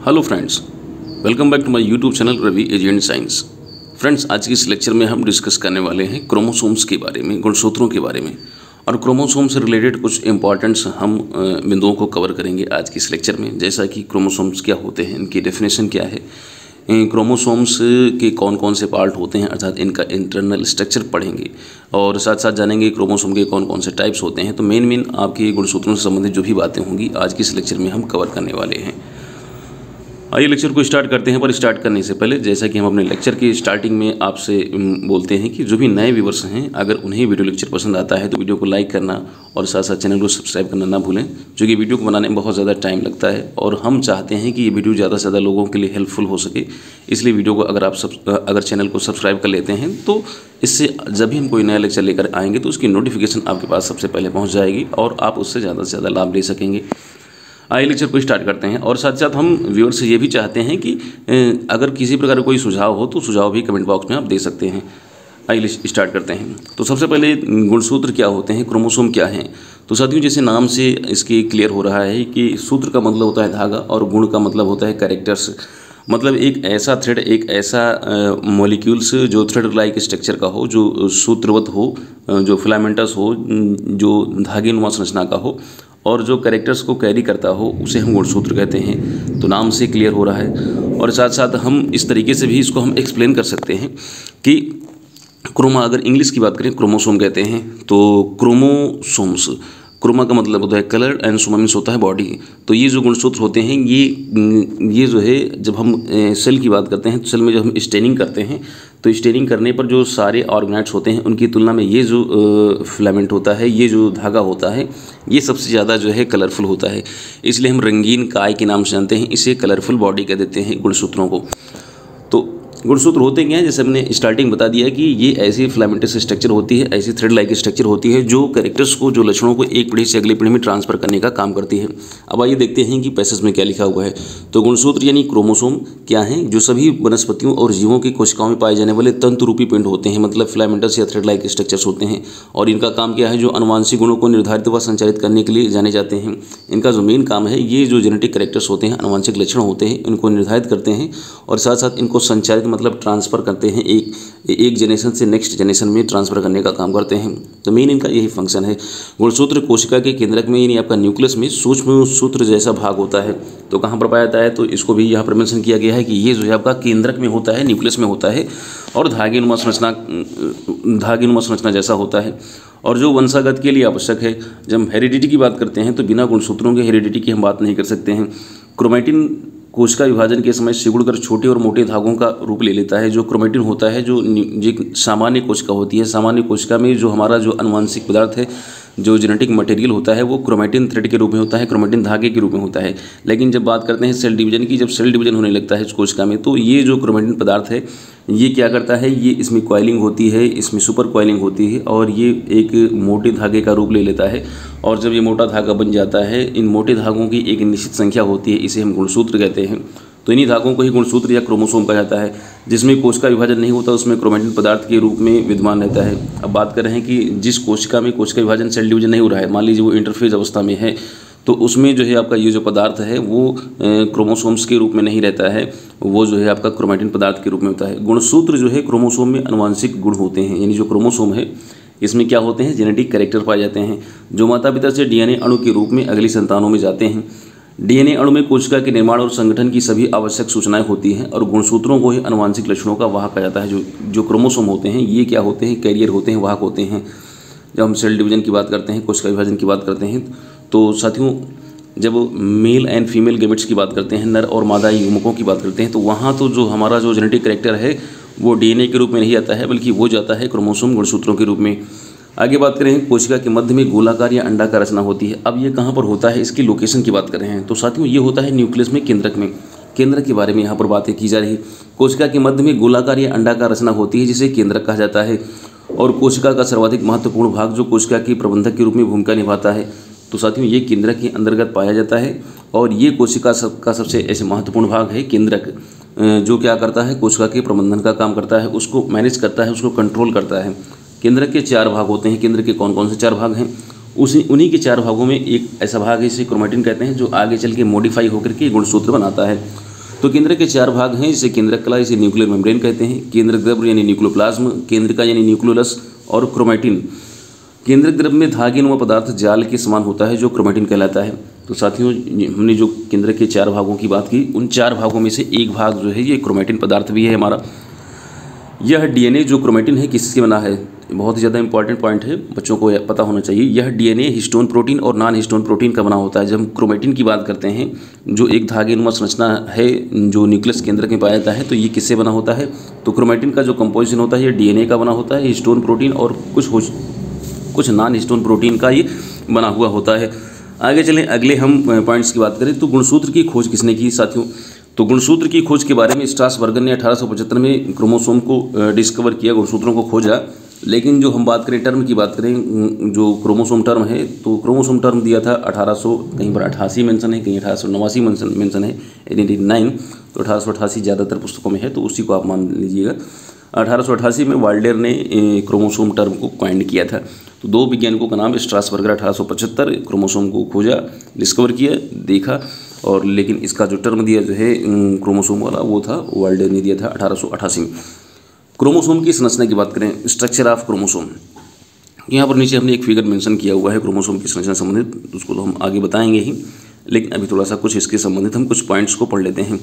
Hello friends, welcome back to my YouTube channel Ravi agent science. Friends, आज की इस lecture में हम डिस्कस करने वाले हैं क्रोमोसोम्स के बारे में, गुणसूत्रों के बारे में, और क्रोमोसोम से रिलेटेड कुछ इंपॉर्टेंट्स हम बिंदुओं को कवर करेंगे आज की इस लेक्चर में। जैसा कि क्रोमोसोम्स क्या होते हैं, इनकी डेफिनेशन क्या है, क्रोमोसोम्स के कौन कौन से पार्ट होते हैं, अर्थात इनका इंटरनल स्ट्रक्चर पढ़ेंगे, और साथ साथ जानेंगे क्रोमोसोम के कौन कौन से टाइप्स होते हैं। तो मेन आपके गुणसूत्रों से संबंधित जो भी बातें होंगी आज की इस लेक्चर में हम कवर करने वाले हैं। आइए लेक्चर को स्टार्ट करते हैं। पर स्टार्ट करने से पहले, जैसा कि हम अपने लेक्चर की स्टार्टिंग में आपसे बोलते हैं कि जो भी नए व्यूवर्स हैं, अगर उन्हें वीडियो लेक्चर पसंद आता है तो वीडियो को लाइक करना और साथ साथ चैनल को सब्सक्राइब करना ना भूलें, क्योंकि वीडियो को बनाने में बहुत ज़्यादा टाइम लगता है और हम चाहते हैं कि ये वीडियो ज़्यादा से ज़्यादा लोगों के लिए हेल्पफुल हो सके। इसलिए वीडियो को अगर चैनल को सब्सक्राइब कर लेते हैं तो इससे जब भी हम कोई नया लेक्चर लेकर आएंगे तो उसकी नोटिफिकेशन आपके पास सबसे पहले पहुँच जाएगी और आप उससे ज़्यादा से ज़्यादा लाभ ले सकेंगे। आइए लेक्चर को स्टार्ट करते हैं। और साथ साथ हम व्यूअर से ये भी चाहते हैं कि अगर किसी प्रकार का कोई सुझाव हो तो सुझाव भी कमेंट बॉक्स में आप दे सकते हैं। आइए स्टार्ट करते हैं। तो सबसे पहले गुणसूत्र क्या होते हैं, क्रोमोसोम क्या हैं। तो साथियों, जैसे नाम से इसके क्लियर हो रहा है कि सूत्र का मतलब होता है धागा और गुण का मतलब होता है कैरेक्टर्स। मतलब एक ऐसा थ्रेड, एक ऐसा मॉलिक्यूल्स जो थ्रेड लाइक स्ट्रक्चर का हो, जो सूत्रवत हो, जो फिलामेंटस हो, जो धागेनुमा संरचना का हो और जो कैरेक्टर्स को कैरी करता हो, उसे हम गुणसूत्र कहते हैं। तो नाम से क्लियर हो रहा है। और साथ साथ हम इस तरीके से भी इसको हम एक्सप्लेन कर सकते हैं कि क्रोमा, अगर इंग्लिश की बात करें क्रोमोसोम कहते हैं, तो क्रोमोसोम्स, क्रोमा का मतलब होता है कलर एंड सोमा मीन्स होता है बॉडी। तो ये जो गुणसूत्र होते हैं ये जो है, जब हम सेल की बात करते हैं तो सेल में जब हम स्टेनिंग करते हैं तो स्टेनिंग करने पर जो सारे ऑर्गेनाइड्स होते हैं उनकी तुलना में ये जो फिलामेंट होता है, ये जो धागा होता है, ये सबसे ज़्यादा जो है कलरफुल होता है। इसलिए हम रंगीन काय के नाम से जानते हैं, इसे कलरफुल बॉडी कह देते हैं गुणसूत्रों को। तो गुणसूत्र होते क्या हैं, जैसे हमने स्टार्टिंग बता दिया कि ये ऐसी फिलामेंटस स्ट्रक्चर होती है, ऐसी थ्रेड लाइक स्ट्रक्चर होती है जो कैरेक्टर्स को, जो लक्षणों को एक पीढ़ी से अगली पीढ़ी में ट्रांसफर करने का काम करती है। अब आइए देखते हैं कि पैसेज में क्या लिखा हुआ है। तो गुणसूत्र यानी क्रोमोसोम क्या हैं, जो सभी वनस्पतियों और जीवों की कोशिकाओं में पाए जाने वाले तंतु रूपी पिंड होते हैं, मतलब फिलामेंटस या थ्रेड लाइक स्ट्रक्चर्स होते हैं। और इनका काम क्या है, जो अनुवांशिक गुणों को निर्धारित व संचालित करने के लिए जाने जाते हैं। इनका जो मेन काम है, ये जो जेनेटिक कैरेक्टर्स होते हैं, अनुवांशिक लक्षण होते हैं, इनको निर्धारित करते हैं और साथ साथ इनको संचालित मतलब ट्रांसफर करते हैं, एक जनरेशन से नेक्स्ट जनरेशन में ट्रांसफर करने का काम करते हैं। तो मेन इनका यही फंक्शन है। गुणसूत्र कोशिका के केंद्रक में यानी आपका न्यूक्लियस में सूक्ष्म सूत्र जैसा भाग होता है। तो कहाँ पर पाया जाता है, तो इसको भी यहाँ पर मेंशन किया गया है कि ये जो है आपका केंद्रक में होता है, न्यूक्लियस में होता है और धागेनुमा संरचना जैसा होता है और जो वंशागत के लिए आवश्यक है। जब हम हेरिडिटी की बात करते हैं तो बिना गुणसूत्रों के हेरिडिटी की हम बात नहीं कर सकते हैं। क्रोमैटिन कोशिका विभाजन के समय सिकुड़कर छोटे और मोटे धागों का रूप ले लेता है। जो क्रोमैटिन होता है, जो सामान्य कोशिका होती है, सामान्य कोशिका में जो हमारा जो आनुवंशिक पदार्थ है, जो जेनेटिक मटेरियल होता है, वो क्रोमैटिन थ्रेड के रूप में होता है, क्रोमैटिन धागे के रूप में होता है। लेकिन जब बात करते हैं सेल डिवीजन की, जब सेल डिवीजन होने लगता है इस कोशिका में, तो ये जो क्रोमैटिन पदार्थ है ये क्या करता है, ये इसमें कॉइलिंग होती है, इसमें सुपर कॉइलिंग होती है और ये एक मोटे धागे का रूप ले लेता है। और जब ये मोटा धागा बन जाता है, इन मोटे धागों की एक निश्चित संख्या होती है, इसे हम गुणसूत्र कहते हैं। तो इन्हीं धागों को ही गुणसूत्र या क्रोमोसोम कहा जाता है। जिसमें कोशिका विभाजन नहीं होता उसमें क्रोमैटिन पदार्थ के रूप में विद्यमान रहता है। अब बात कर रहे हैं कि जिस कोशिका में कोशिका विभाजन, सेल डिवीजन नहीं हो रहा है, मान लीजिए वो इंटरफेज अवस्था में है, तो उसमें जो है आपका ये जो पदार्थ है वो क्रोमोसोम्स के रूप में नहीं रहता है, वो जो है आपका क्रोमैटिन पदार्थ के रूप में होता है। गुणसूत्र जो है क्रोमोसोम में अनुवांशिक गुण होते हैं, यानी जो क्रोमोसोम है इसमें क्या होते हैं, जेनेटिक कैरेक्टर पाए जाते हैं जो माता पिता से डीएनए अणु के रूप में अगली संतानों में जाते हैं। डीएनए अणु में कोशिका के निर्माण और संगठन की सभी आवश्यक सूचनाएं होती हैं और गुणसूत्रों को ही अनुवांशिक लक्षणों का वाहक कहा जाता है। जो क्रोमोसोम होते हैं ये क्या होते हैं, कैरियर होते हैं, वाहक होते हैं। जब हम सेल डिवीजन की बात करते हैं, कोशिका विभाजन की बात करते हैं, तो साथियों जब मेल एंड फीमेल गैमेट्स की बात करते हैं, नर और मादा युग्मकों की बात करते हैं, तो वहाँ तो जो हमारा जो जेनेटिक कैरेक्टर है वो डीएनए के रूप में नहीं आता है, बल्कि वो जाता है क्रोमोसोम गुणसूत्रों के रूप में। आगे बात करें, कोशिका के मध्य में गोलाकार या अंडाकार रचना होती है। अब ये कहाँ पर होता है, इसकी लोकेशन की बात कर रहे हैं। तो साथियों ये होता है न्यूक्लियस में, केंद्रक में। केंद्रक के बारे में यहाँ पर बातें की जा रही है। कोशिका के मध्य में गोलाकार या अंडाकार रचना होती है जिसे केंद्रक कहा जाता है और कोशिका का सर्वाधिक महत्वपूर्ण भाग जो कोशिका के प्रबंधक के रूप में भूमिका निभाता है। तो साथियों ये केंद्रक के अंतर्गत पाया जाता है और ये कोशिका का सबसे ऐसे महत्वपूर्ण भाग है केंद्रक, जो क्या करता है, कोशिका के प्रबंधन का काम करता है, उसको मैनेज करता है, उसको कंट्रोल करता है। केंद्रक के 4 भाग होते हैं। केंद्र के कौन कौन से 4 भाग हैं, उन्हीं के 4 भागों में एक ऐसा भाग है जिसे क्रोमैटिन कहते हैं, जो आगे चल के मॉडिफाई होकर के गुणसूत्र बनाता है। तो केंद्रक के 4 भाग हैं, जिसे केंद्रक कला, इसे न्यूक्लियर मेम्ब्रेन कहते हैं, केंद्रक द्रव्य यानी न्यूक्लियोप्लाज्म, केंद्रिका यानी न्यूक्लियोलस और क्रोमैटिन। केंद्रक द्रव्य में धागेनुमा पदार्थ जाल के समान होता है जो क्रोमैटिन कहलाता है। तो साथियों, हमने जो केंद्रक के 4 भागों की बात की, उन 4 भागों में से एक भाग जो है ये क्रोमैटिन पदार्थ भी है हमारा। यह डीएनए जो क्रोमैटिन है किससे बना है, बहुत ही ज़्यादा इंपॉर्टेंट पॉइंट है, बच्चों को पता होना चाहिए। यह डीएनए हिस्टोन प्रोटीन और नॉन हिस्टोन प्रोटीन का बना होता है। जब हम क्रोमैटिन की बात करते हैं, जो एक धागेनुमा संरचना है जो न्यूक्लियस केंद्रक में पाया जाता है, तो ये किससे बना होता है, तो क्रोमैटिन का जो कंपोजिशन होता है ये डीएनए का बना होता है, हिस्टोन प्रोटीन और कुछ नॉन हिस्टोन प्रोटीन का ये बना हुआ होता है। आगे चलें, अगले हम पॉइंट्स की बात करें तो गुणसूत्र की खोज किसने की साथियों। तो गुणसूत्र की खोज के बारे में स्ट्रासबर्गर ने 1875 में क्रोमोसोम को डिस्कवर किया, गुणसूत्रों को खोजा। लेकिन जो हम बात करें टर्म की बात करें, जो क्रोमोसोम टर्म है, तो क्रोमोसोम टर्म दिया था 1800, कहीं पर 88 मेंशन है, कहीं 1889 मेंशन है, 1889। तो 1888 ज़्यादातर पुस्तकों में है, तो उसी को आप मान लीजिएगा। 1888 में वाल्डेर ने क्रोमोसोम टर्म को कॉइंड किया था। तो 2 वैज्ञानिकों का नाम स्ट्रासबर्गर 1875 क्रोमोसोम को खोजा, डिस्कवर किया, देखा, और लेकिन इसका जो टर्म दिया जो है क्रोमोसोम वाला वो था वाल्डेर ने दिया था 1888 में। क्रोमोसोम की संरचना की बात करें, स्ट्रक्चर ऑफ क्रोमोसोम, यहाँ पर नीचे हमने एक फिगर मेंशन किया हुआ है क्रोमोसोम की संरचना संबंधित, उसको तो हम आगे बताएंगे ही, लेकिन अभी थोड़ा सा कुछ इसके संबंधित हम कुछ पॉइंट्स को पढ़ लेते हैं।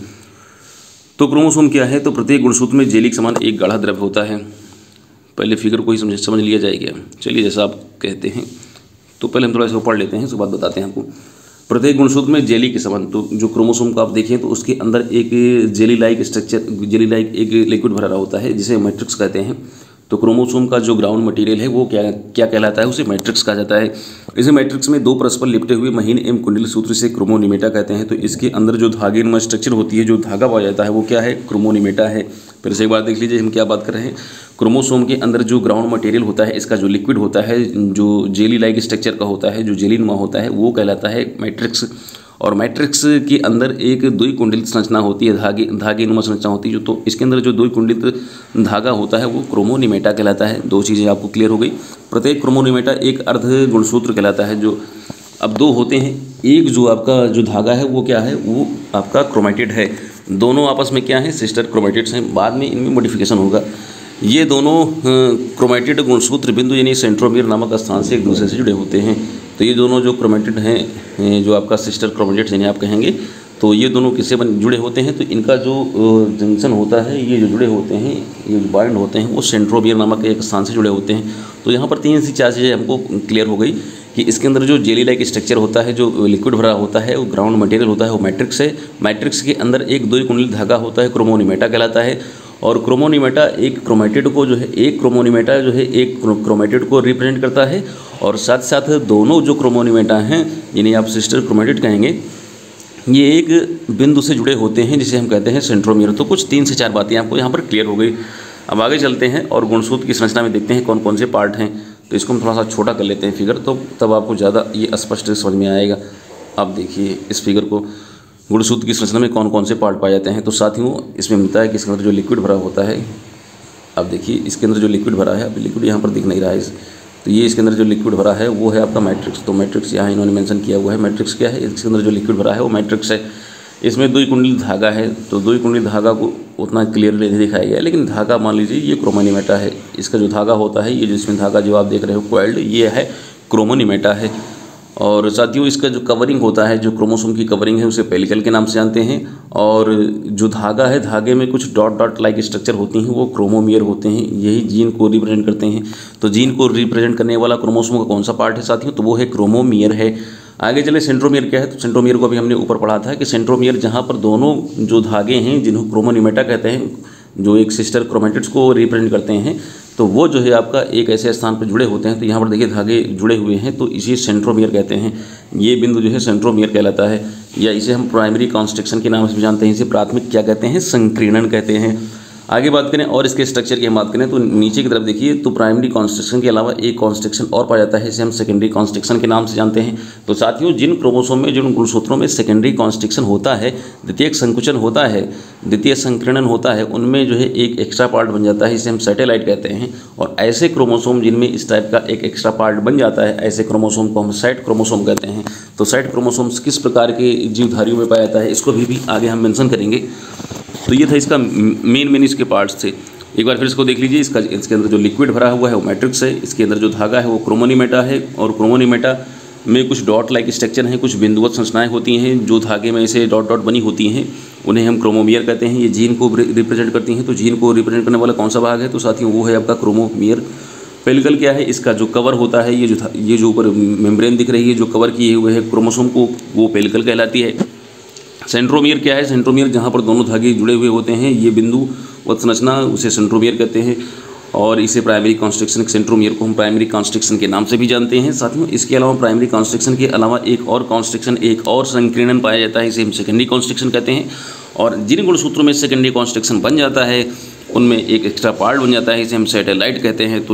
तो क्रोमोसोम क्या है, तो प्रत्येक गुणसूत्र में जेली के समान एक गाढ़ा द्रव्य होता है। पहले फिगर को ही समझ लिया जाएगा, चलिए जैसा आप कहते हैं। तो पहले हम थोड़ा सा पढ़ लेते हैं, उसके बाद बताते हैं आपको। प्रत्येक गुणसूत्र में जेली के समान, तो जो क्रोमोसोम को आप देखें तो उसके अंदर एक jelly like structure, jelly like एक लिक्विड भरा होता है जिसे मैट्रिक्स कहते हैं। तो क्रोमोसोम का जो ग्राउंड मटेरियल है वो क्या कहलाता है, उसे मैट्रिक्स कहा जाता है। इसे मैट्रिक्स में 2 परस्पर लिपटे हुए महीन एवं कुंडल सूत्र से क्रोमोनिमेटा कहते हैं। तो इसके अंदर जो धागेनुमा स्ट्रक्चर होती है, जो धागा पाया जाता है, वो क्या है, क्रोमोनिमेटा है। फिर से एक बार देख लीजिए हम क्या बात कर रहे हैं। क्रोमोसोम के अंदर जो ग्राउंड मटेरियल होता है, इसका जो लिक्विड होता है, जो जेली लाइक स्ट्रक्चर का होता है, जो जेलीनुमा होता है, वो कहलाता है मैट्रिक्स। और मैट्रिक्स के अंदर एक द्विकुंडलित संरचना होती है, धागेनुमा संरचना होती है। तो इसके अंदर जो द्विकुंडलित धागा होता है वो क्रोमोनिमेटा कहलाता है। 2 चीज़ें आपको क्लियर हो गई। प्रत्येक क्रोमोनिमेटा एक अर्ध गुणसूत्र कहलाता है। जो अब 2 होते हैं, एक जो आपका जो धागा है वो क्या है, वो आपका क्रोमैटिड है। दोनों आपस में क्या है, सिस्टर क्रोमैटिड्स हैं। बाद में इनमें मॉडिफिकेशन होगा। ये दोनों क्रोमैटिड गुणसूत्र बिंदु यानी सेंट्रोमियर नामक स्थान से एक दूसरे से जुड़े होते हैं। तो ये दोनों जो क्रोमैटिड हैं, जो आपका सिस्टर क्रोमैटिड्स जिन्हें आप कहेंगे, तो ये दोनों किससे जुड़े होते हैं, तो इनका जो जंक्शन होता है, ये जो जुड़े होते हैं, ये बाइंड होते हैं, वो सेंट्रोमियर नामक एक स्थान से जुड़े होते हैं। तो यहाँ पर 3 से 4 चीज़ें हमको क्लियर हो गई कि इसके अंदर जो जेली लाइक स्ट्रक्चर होता है, जो लिक्विड भरा होता है, वो ग्राउंड मटेरियल होता है, वो मैट्रिक्स है। मैट्रिक्स के अंदर एक द्विकुंडलित धागा होता है, क्रोमोनिमेटा कहलाता है। और क्रोमोनिमेटा एक क्रोमैटिड को जो है, एक क्रोमोनिमेटा जो है एक क्रोमैटिड को रिप्रेजेंट करता है, और साथ साथ दोनों जो क्रोमोनिमेटा हैं, जिन्हें आप सिस्टर क्रोमैटिड कहेंगे, ये एक बिंदु से जुड़े होते हैं जिसे हम कहते हैं सेंट्रोमियर। तो कुछ 3 से 4 बातें आपको यहाँ पर क्लियर हो गई। अब आगे चलते हैं और गुणसूत्र की संरचना में देखते हैं कौन कौन से पार्ट हैं। तो इसको हम थोड़ा सा छोटा कर लेते हैं फिगर, तो तब आपको ज़्यादा ये स्पष्ट समझ में आएगा। आप देखिए इस फिगर को, गुणसूत्र की संरचना में कौन कौन से पार्ट पाए जाते हैं। तो साथियों, इसमें मिलता है कि इसके अंदर जो लिक्विड भरा होता है, अब देखिए इसके अंदर जो लिक्विड भरा है, अब लिक्विड यहाँ पर दिख नहीं रहा है, तो ये इसके अंदर जो लिक्विड भरा है वो है आपका मैट्रिक्स। तो मैट्रिक्स यहाँ इन्होंने मेंशन किया हुआ है। मैट्रिक्स क्या है, इसके अंदर जो लिक्विड भरा है वो मैट्रिक्स है। इसमें द्विकुंडलित धागा है, तो द्विकुंडलित धागा को उतना क्लियरली नहीं दिखाया गया, लेकिन धागा मान लीजिए ये क्रोमोनिमेटा है। इसका जो धागा होता है, ये जिसमें धागा जो आप देख रहे हो कॉइल्ड, ये है क्रोमोनिमेटा है। और साथियों, इसका जो कवरिंग होता है, जो क्रोमोसोम की कवरिंग है, उसे पेलिकल के नाम से जानते हैं। और जो धागा है, धागे में कुछ डॉट डॉट लाइक स्ट्रक्चर होती हैं, वो क्रोमोमियर होते हैं। यही जीन को रिप्रेजेंट करते हैं। तो जीन को रिप्रेजेंट करने वाला क्रोमोसोम का कौन सा पार्ट है साथियों, तो वो है क्रोमोमियर है। आगे चले, सेंट्रोमियर क्या है, तो सेंट्रोमियर को अभी हमने ऊपर पढ़ा था कि सेंट्रोमियर जहाँ पर दोनों जो धागे हैं, जिन्हें क्रोमोनिमेटा कहते हैं, जो एक सिस्टर क्रोमैटिड्स को रिप्रेजेंट करते हैं, तो वो जो है आपका एक ऐसे स्थान पर जुड़े होते हैं। तो यहाँ पर देखिए धागे जुड़े हुए हैं, तो इसी सेंट्रोमियर कहते हैं। ये बिंदु जो है सेंट्रोमियर कहलाता है, या इसे हम प्राइमरी कॉन्स्ट्रिक्शन के नाम से भी जानते हैं। इसे प्राथमिक क्या कहते हैं, संकीर्णन कहते हैं। आगे बात करें और इसके स्ट्रक्चर की हम बात करें तो नीचे की तरफ देखिए, तो प्राइमरी कॉन्स्ट्रिक्शन के अलावा एक कॉन्स्ट्रिक्शन और पाया जाता है, इसे हम सेकेंडरी कॉन्स्ट्रिक्शन के नाम से जानते हैं। तो साथियों, जिन क्रोमोसोम में, जिन गुणसूत्रों में सेकेंडरी कॉन्स्ट्रिक्शन होता है, द्वितीयक संकुचन होता है, द्वितीय संकीर्णन होता है, उनमें जो है एक एक्स्ट्रा पार्ट बन जाता है, इसे हम सैटेलाइट कहते हैं। और ऐसे क्रोमोसोम जिनमें इस टाइप का एक एक्स्ट्रा पार्ट बन जाता है, ऐसे क्रोमोसोम को हम साइट क्रोमोसोम कहते हैं। तो साइट क्रोमोसोम्स किस प्रकार के जीवधारियों में पाया जाता है, इसको भी आगे हम मेंशन करेंगे। तो ये था इसका मेन इसके पार्ट्स थे। एक बार फिर इसको देख लीजिए। इसके अंदर जो लिक्विड भरा हुआ है वो मैट्रिक्स है, इसके अंदर जो धागा है वो क्रोमोनीमेटा है, और क्रोमोनीमेटा में कुछ डॉट लाइक स्ट्रक्चर हैं, कुछ बिंदुवत संरचनाएं होती हैं जो धागे में ऐसे डॉट डॉट बनी होती हैं, उन्हें हम क्रोमोमियर कहते हैं। ये जीन को रिप्रेजेंट करती हैं। तो जीन को रिप्रेजेंट करने वाला कौन सा भाग है? तो साथियों वो है आपका क्रोमोमियर। पेलिकल क्या है? इसका जो कवर होता है, ये जो ऊपर मेम्ब्रेन दिख रही है जो कवर किए हुए है क्रोमोसोम को, वो पेलिकल कहलाती है। सेंट्रोमियर क्या है? सेंट्रोमियर जहाँ पर दोनों धागे जुड़े हुए होते हैं, ये बिंदु व संरचना, उसे सेंट्रोमियर कहते हैं। और इसे प्राइमरी कॉन्स्ट्रिक्शन, सेंट्रोमियर को हम प्राइमरी कॉन्स्ट्रिक्शन के नाम से भी जानते हैं। साथियों इसके अलावा प्राइमरी कॉन्स्ट्रिक्शन के अलावा एक और कॉन्स्ट्रिक्शन, एक और संकीर्णन पाया जाता है, इसे हम सेकेंडरी कॉन्स्ट्रिक्शन कहते हैं। और जिन गुणसूत्रों में सेकेंडरी कॉन्स्ट्रिक्शन बन जाता है उनमें एक एक्स्ट्रा पार्ट बन जाता है, इसे हम सैटेलाइट कहते हैं।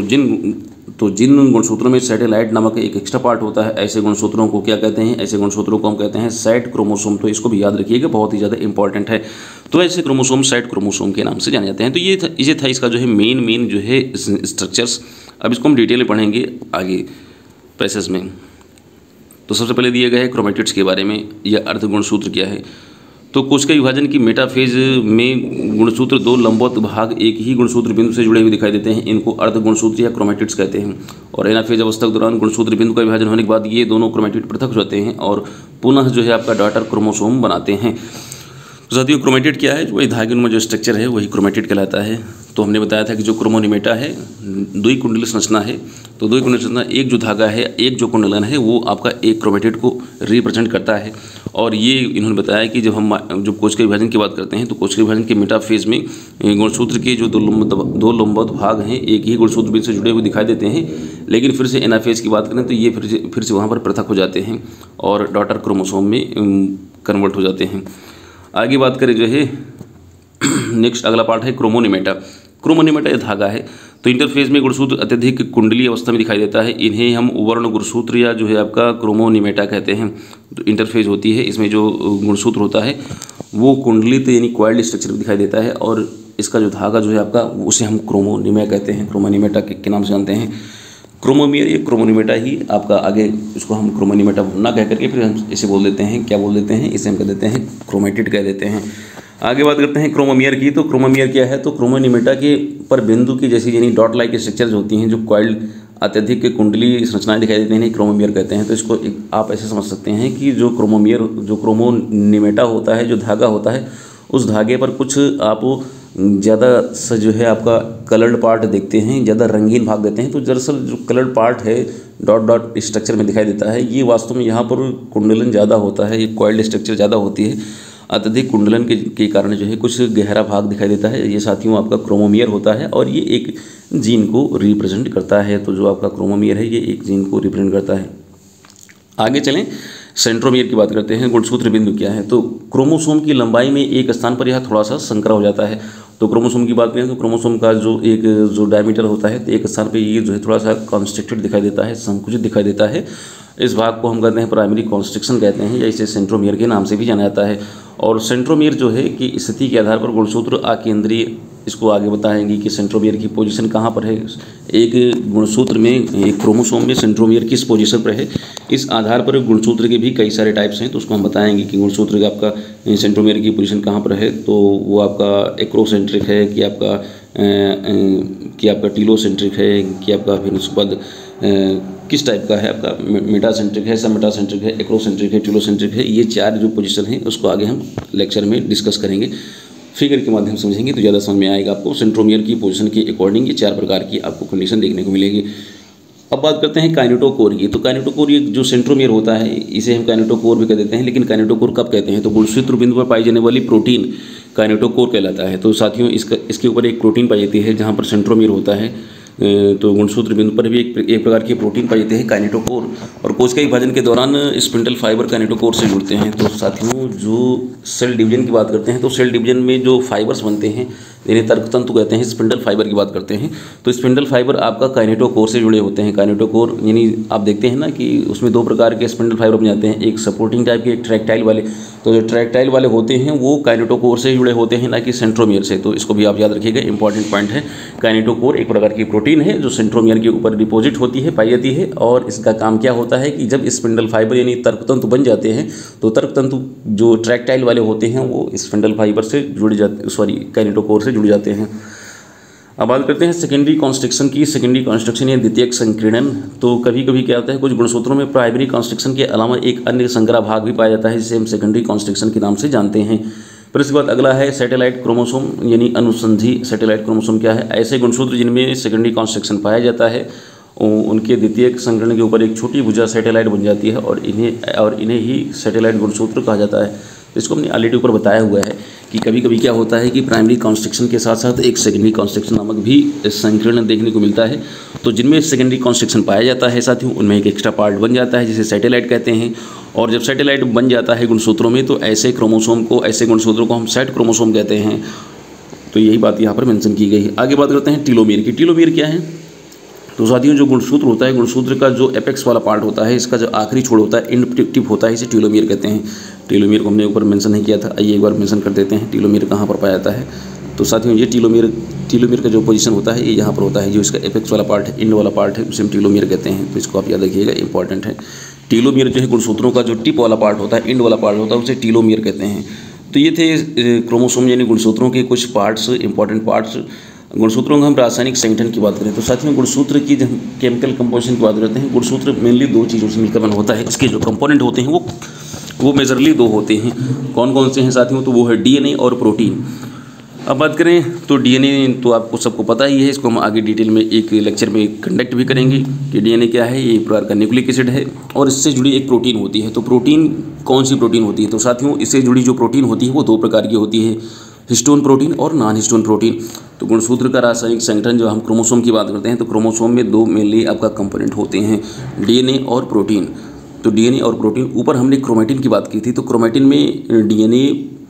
तो जिन गुणसूत्रों में सैटेलाइट नामक एक एक्स्ट्रा पार्ट होता है, ऐसे गुणसूत्रों को क्या कहते हैं? ऐसे गुणसूत्रों को हम कहते हैं साइड क्रोमोसोम। तो इसको भी याद रखिएगा, बहुत ही ज़्यादा इंपॉर्टेंट है। तो ऐसे क्रोमोसोम साइड क्रोमोसोम के नाम से जाने जाते हैं। तो ये था इसका जो है मेन जो है स्ट्रक्चर्स। अब इसको हम डिटेल में पढ़ेंगे आगे पैसेज में। तो सबसे पहले दिए गए हैं क्रोमेटिड्स के बारे में, यह अर्ध गुणसूत्र क्या है। तो कोशिका विभाजन की मेटाफेज में गुणसूत्र दो लंबवत भाग एक ही गुणसूत्र बिंदु से जुड़े हुए दिखाई देते हैं, इनको अर्ध गुणसूत्र या क्रोमेटिड्स कहते हैं। और एनाफेज अवस्था के दौरान गुणसूत्र बिंदु का विभाजन होने के बाद ये दोनों क्रोमेटिड पृथक हो जाते हैं और पुनः जो है आपका डॉटर क्रोमोसोम बनाते हैं। तो साथियों क्रोमेटिड क्या है? वही धागे में जो स्ट्रक्चर है वही क्रोमेटिड कहलाता है। तो हमने बताया था कि जो क्रोमोनीमेटा है द्विकुंडल संरचना है। तो द्विकुंडल संरचना, एक जो धागा है, एक जो कुंडलन है, वो आपका एक क्रोमेटिड को रिप्रेजेंट करता है। और ये इन्होंने बताया कि जब हम कोशिका विभाजन की बात करते हैं तो कोशिका विभाजन के मेटाफेज में गुणसूत्र के जो दो लंबवत भाग हैं एक ही गुणसूत्र बिंदु से जुड़े हुए दिखाई देते हैं। लेकिन फिर से एनाफेज की बात करें तो ये फिर से वहाँ पर पृथक हो जाते हैं और डॉटर क्रोमोसोम में कन्वर्ट हो जाते हैं। आगे बात करें जो है नेक्स्ट अगला पार्ट है क्रोमोनीमेटा। क्रोमोनीमेटा एक धागा है। तो इंटरफेज में गुणसूत्र अत्यधिक कुंडली अवस्था में दिखाई देता है, इन्हें हम वर्ण गुणसूत्र या जो है आपका क्रोमोनीमेटा कहते हैं। तो इंटरफेज होती है, इसमें जो गुणसूत्र होता है वो कुंडलित यानी कॉइल्ड स्ट्रक्चर में दिखाई देता है, और इसका जो धागा जो है आपका उसे हम क्रोमोनीमेटा कहते हैं, क्रोमोनीमेटा के नाम से जानते हैं। क्रोमोमियर ये क्रोमोनीमेटा ही आपका, आगे इसको हम क्रोमोनीमेटा ना कह करके फिर हम इसे बोल देते हैं, क्या बोल देते हैं? इसे हम कह देते हैं क्रोमेटिड कह देते हैं। आगे बात करते हैं क्रोमोमियर की। तो क्रोमोमियर क्या है? तो क्रोमोनीमेटा के पर बिंदु की जैसी यानी डॉट लाइक स्ट्रक्चर्स होती हैं, जो कॉइल्ड अत्यधिक कुंडली संरचनाएं दिखाई देती हैं, क्रोमोमियर कहते हैं। तो इसको आप ऐसे समझ सकते हैं कि जो क्रोमोनीमेटा होता है, जो धागा होता है, उस धागे पर कुछ आप ज़्यादा सा जो है आपका कलर्ड पार्ट देखते हैं, ज़्यादा रंगीन भाग देते हैं। तो दरअसल जो कलर्ड पार्ट है डॉट डॉट स्ट्रक्चर में दिखाई देता है, ये वास्तव में यहाँ पर कुंडलन ज़्यादा होता है, ये कॉइल्ड स्ट्रक्चर ज़्यादा होती है। अत्यधिक कुंडलन के कारण जो है कुछ गहरा भाग दिखाई देता है, ये साथियों आपका क्रोमोमियर होता है, और ये एक जीन को रिप्रेजेंट करता है। तो जो आपका क्रोमोमियर है ये एक जीन को रिप्रेजेंट करता है। आगे चलें, सेंट्रोमियर की बात करते हैं। गुणसूत्र बिंदु क्या है? तो क्रोमोसोम की लंबाई में एक स्थान पर यह थोड़ा सा संकरा हो जाता है। तो क्रोमोसोम की बात करें तो क्रोमोसोम का जो डायमीटर होता है, तो एक स्थान पर ये जो है थोड़ा सा कॉन्स्ट्रिक्टेड दिखाई देता है, संकुचित दिखाई देता है। इस भाग को हम कहते हैं प्राइमरी कॉन्स्ट्रिक्शन कहते हैं, या इसे सेंट्रोमियर के नाम से भी जाना जाता है। और सेंट्रोमियर जो है कि स्थिति के आधार पर गुणसूत्र अकेंद्रीय, इसको आगे बताएंगे कि सेंट्रोमियर की पोजीशन कहाँ पर है। एक गुणसूत्र में, एक क्रोमोसोम में सेंट्रोमियर किस पोजीशन पर है, इस आधार पर गुणसूत्र के भी कई सारे टाइप्स हैं। तो उसको हम बताएंगे कि गुणसूत्र का आपका सेंट्रोमियर की पोजीशन कहाँ पर है। तो वो आपका एक्रोसेंट्रिक है कि आपका टीलोसेंट्रिक है कि आपका फिर उसके बाद किस टाइप का है, आपका मेटासेंट्रिक है, सब मेटासेंट्रिक है, एक्रोसेंट्रिक है, टीलोसेंट्रिक है। ये चार जो पोजीशन है उसको आगे हम लेक्चर में डिस्कस करेंगे, फिगर के माध्यम से समझेंगे तो ज़्यादा समझ में आएगा आपको। सेंट्रोमियर की पोजीशन के अकॉर्डिंग ये चार प्रकार की आपको कंडीशन देखने को मिलेगी। अब बात करते हैं काइनेटोकोर की। तो काइनेटोकोर ये जो सेंट्रोमियर होता है इसे हम काइनेटोकोर भी कह देते हैं, लेकिन काइनेटोकोर कब कहते हैं? तो गुणसूत्र बिंदु पर पाई जाने वाली प्रोटीन काइनेटोकोर कहलाता है। तो साथियों इसके ऊपर एक प्रोटीन पाई जाती है जहाँ पर सेंट्रोमियर होता है। तो गुणसूत्र बिंदु पर भी एक प्रकार की प्रोटीन पाई जाती है काइनेटोकोर, और कोशिका विभाजन के दौरान स्पिंडल फाइबर काइनेटोकोर से जुड़ते हैं। तो साथियों जो सेल डिवीजन की बात करते हैं तो सेल डिवीजन में जो फाइबर्स बनते हैं यानी तर्क तंतु कहते हैं, स्पिंडल फाइबर की बात करते हैं। तो स्पिंडल फाइबर आपका काइनेटोकोर से जुड़े होते हैं। काइनेटोकोर यानी आप देखते हैं ना कि उसमें दो प्रकार के स्पिंडल फाइबर बन जाते हैं, एक सपोर्टिंग टाइप के, एक ट्रैक्टाइल वाले। तो जो ट्रैक्टाइल वाले होते हैं वो काइनेटोकोर से जुड़े होते हैं, ना कि सेंट्रोमियर से। तो इसको भी आप याद रखिएगा, इंपॉर्टेंट पॉइंट है। काइनेटोकोर एक प्रकार की प्रोटीन है जो सेंट्रोमियर के ऊपर डिपॉजिट होती है, पाई जाती है, और इसका काम क्या होता है कि जब स्पिंडल फाइबर यानी तर्क तंतु बन जाते हैं तो तर्क तंतु जो ट्रैक्टाइल वाले होते हैं वो स्पिंडल फाइबर से जुड़ जाते, काइनेटोकोर से जुड़ जाते हैं। अब बात करते हैं सेकेंडरी कॉन्स्ट्रक्शन की। सेकेंडरी कॉन्स्ट्रक्शन या द्वितीयक संकीर्णन। तो कभी कभी क्या होता है, कुछ गुणसूत्रों में प्राइमरी कॉन्स्ट्रक्शन के अलावा एक अन्य संग्रह भाग भी पाया जाता है, जिसे हम सेकेंडरी कॉन्स्ट्रक्शन के नाम से जानते हैं। फिर इसके बाद अगला है सैटेलाइट क्रोमोसोम यानी अनुसंधी सैटेलाइट क्रोमोसोम। क्या है? ऐसे गुणसूत्र जिनमें सेकेंडरी कॉन्स्ट्रक्शन पाया जाता है, उनके द्वितीयक संकीर्ण के ऊपर एक छोटी भुजा सैटेलाइट बन जाती है और इन्हें ही सैटेलाइट गुणसूत्र कहा जाता है। तो इसको हमने ऑलरेडी ऊपर बताया हुआ है कि कभी कभी क्या होता है कि प्राइमरी कॉन्स्ट्रक्शन के साथ साथ एक सेकेंडरी कॉन्स्ट्रक्शन नामक भी संकीर्ण देखने को मिलता है। तो जिनमें सेकेंडरी कॉन्स्ट्रक्शन पाया जाता है साथियों, उनमें एक एक्स्ट्रा पार्ट बन जाता है जिसे सैटेलाइट कहते हैं। और जब सैटेलाइट बन जाता है गुणसूत्रों में तो ऐसे गुणसूत्रों को हम सेट क्रोमोसोम कहते हैं। तो यही बात यहाँ पर मेंशन की गई है। आगे बात करते हैं टीलोमियर की। टीलोमियर क्या है? तो साथियों जो गुणसूत्र होता है, गुणसूत्र का जो एपेक्स वाला पार्ट होता है, इसका जो आखिरी छोर होता है, एंड टिप होता है, इसे टीलोमियर कहते हैं। टीलोमियर को हमने ऊपर मेंशन नहीं किया था, आइए एक बार मेंशन कर देते हैं टीलोमियर कहाँ पर पाया जाता है। तो साथियों ये टीलोमियर का जो पोजीशन होता है ये यहाँ पर होता है, जो इसका एपेक्स वाला पार्ट है, एंड वाला पार्ट है, उसे हम टीलोमियर कहते हैं। तो इसको आप याद रखिएगा, इंपॉर्टेंट है। टीलोमियर जो है गुणसूत्रों का जो टिप वाला पार्ट होता है, एंड वाला पार्ट होता है, उसे टीलोमियर कहते हैं। तो ये थे क्रोमोसोम यानी गुणसूत्रों के कुछ पार्ट्स, इंपॉर्टेंट पार्ट्स। गुणसूत्रों का हम रासायनिक संगठन की बात करें तो साथियों गुणसूत्र की जब केमिकल कंपोजिशन की बात करते हैं, गुणसूत्र मेनली दो चीज़ों से मिलकर बना होता है। इसके जो कंपोनेंट होते हैं वो मेजरली दो होते हैं। कौन कौन से हैं साथियों? तो वो है डीएनए और प्रोटीन। अब बात करें तो डीएनए तो आपको सबको पता ही है, इसको हम आगे डिटेल में एक लेक्चर में कंडक्ट भी करेंगे कि डीएनए क्या है। ये एक प्रकार का न्यूक्लिक एसिड है और इससे जुड़ी एक प्रोटीन होती है। तो प्रोटीन कौन सी प्रोटीन होती है? तो साथियों इससे जुड़ी जो प्रोटीन होती है वो दो प्रकार की होती है, हिस्टोन प्रोटीन और नॉन हिस्टोन प्रोटीन। तो गुणसूत्र का रासायनिक संगठन जो हम क्रोमोसोम की बात करते हैं तो क्रोमोसोम में दो मेनली आपका कंपोनेंट होते हैं, डीएनए और प्रोटीन। तो डीएनए और प्रोटीन, ऊपर हमने क्रोमेटिन की बात की थी, तो क्रोमेटिन में डीएनए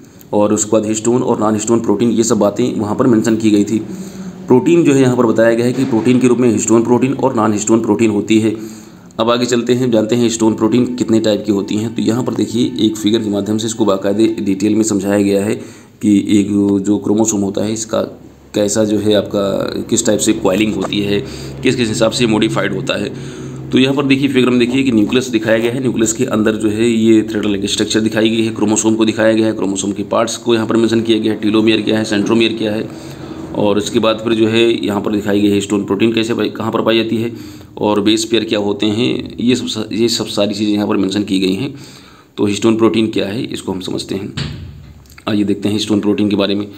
और उसके बाद हिस्टोन और नॉन हिस्टोन प्रोटीन, ये सब बातें वहाँ पर मेंशन की गई थी। प्रोटीन जो है यहाँ पर बताया गया है कि प्रोटीन के रूप में हिस्टोन प्रोटीन और नॉन हिस्टोन प्रोटीन होती है। अब आगे चलते हैं, जानते हैं हिस्टोन प्रोटीन कितने टाइप की होती हैं। तो यहाँ पर देखिए एक फिगर के माध्यम से इसको बाकायदे डिटेल में समझाया गया है कि एक जो क्रोमोसोम होता है इसका कैसा जो है आपका किस टाइप से क्वाइलिंग होती है, किस किस हिसाब से मॉडिफाइड होता है। तो यहाँ पर देखिए फिगर में देखिए कि न्यूक्लियस दिखाया गया है, न्यूक्लियस के अंदर जो है ये थ्रेडल लाइक स्ट्रक्चर दिखाई गई है, क्रोमोसोम को दिखाया गया है, क्रोमोसोम के पार्ट्स को यहाँ पर मेंशन किया गया है, टीलोमियर क्या है, सेंट्रोमियर क्या है, और इसके बाद फिर जो है यहाँ पर दिखाई गई है हिस्टोन प्रोटीन कैसे कहाँ पर पाई जाती है और बेस पेयर क्या होते हैं, ये सब सारी चीज़ें यहाँ पर मेंशन की गई हैं। तो हिस्टोन प्रोटीन क्या है इसको हम समझते हैं। आइए देखते हैं हिस्टोन प्रोटीन के बारे में।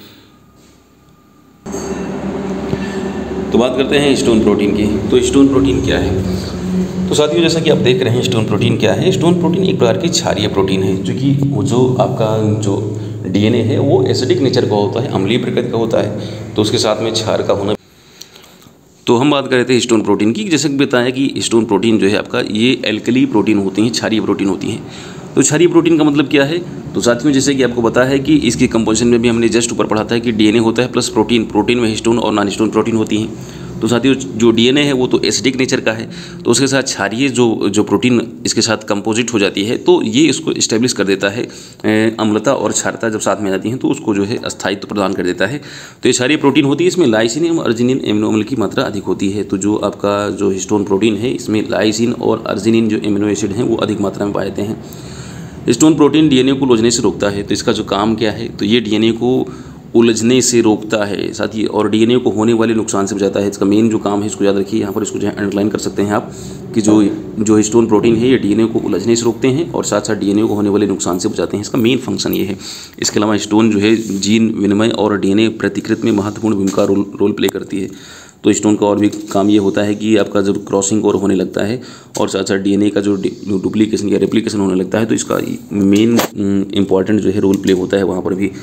तो बात करते हैं हिस्टोन प्रोटीन की। तो हिस्टोन प्रोटीन क्या है? तो साथियों जैसा कि आप देख रहे हैं हिस्टोन प्रोटीन क्या है। हिस्टोन प्रोटीन एक प्रकार की क्षारीय प्रोटीन है, जो कि जो आपका जो डीएनए है वो एसिडिक नेचर का होता है, अम्लीय प्रकृति का होता है, तो उसके साथ में क्षार का होना। तो हम बात कर रहे थे हिस्टोन प्रोटीन की, जैसे कि बताया कि हिस्टोन प्रोटीन जो है आपका ये एल्कली प्रोटीन होती हैं, क्षारीय प्रोटीन होती हैं। तो क्षारीय प्रोटीन का मतलब क्या है? तो साथियों जैसे कि आपको पता है कि इसकी कंपोजिशन में भी हमने जस्ट ऊपर पढ़ा था कि डीएनए होता है प्लस प्रोटीन, प्रोटीन में हिस्टोन और नॉन हिस्टोन प्रोटीन होती हैं। तो साथियों जो डीएनए है वो तो एसिडिक नेचर का है, तो उसके साथ क्षारीय जो प्रोटीन इसके साथ कंपोजिट हो जाती है, तो ये इसको इस्टेब्लिश कर देता है। अम्लता और क्षारता जब साथ में आती हैं तो उसको जो है अस्थायित्व प्रदान कर देता है। तो ये क्षारीय प्रोटीन होती है, इसमें लाइसिन एवं अर्जिनिन एमिनो अम्ल की मात्रा अधिक होती है। तो जो आपका जो हिस्टोन प्रोटीन है इसमें लाइसिन और अर्जिनिन जो एमिनो एसिड हैं वो अधिक मात्रा में पाए जाते हैं। हिस्टोन प्रोटीन डीएनए को उलझने से रोकता है। तो इसका जो काम क्या है? तो ये डीएनए को उलझने से रोकता है साथ ही, और डीएनए को होने वाले नुकसान से बचाता है। इसका मेन जो काम है इसको याद रखिए, यहाँ पर इसको जो है अंडरलाइन कर सकते हैं आप कि जो हिस्टोन प्रोटीन है ये डीएनए को उलझने से रोकते हैं और साथ साथ डीएनए को होने वाले नुकसान से बचाते हैं। इसका मेन फंक्शन ये है। इसके अलावा हिस्टोन जो है जीन विनिमय और डीएनए प्रतिकृति में महत्वपूर्ण भूमिका रोल प्ले करती है। तो हिस्टोन का और भी काम ये होता है कि आपका जब क्रॉसिंग और होने लगता है और साथ साथ डीएनए का जो डुप्लीकेशन या रेप्लिकेशन होने लगता है, तो इसका मेन इंपॉर्टेंट जो है रोल प्ले होता है वहाँ पर भी।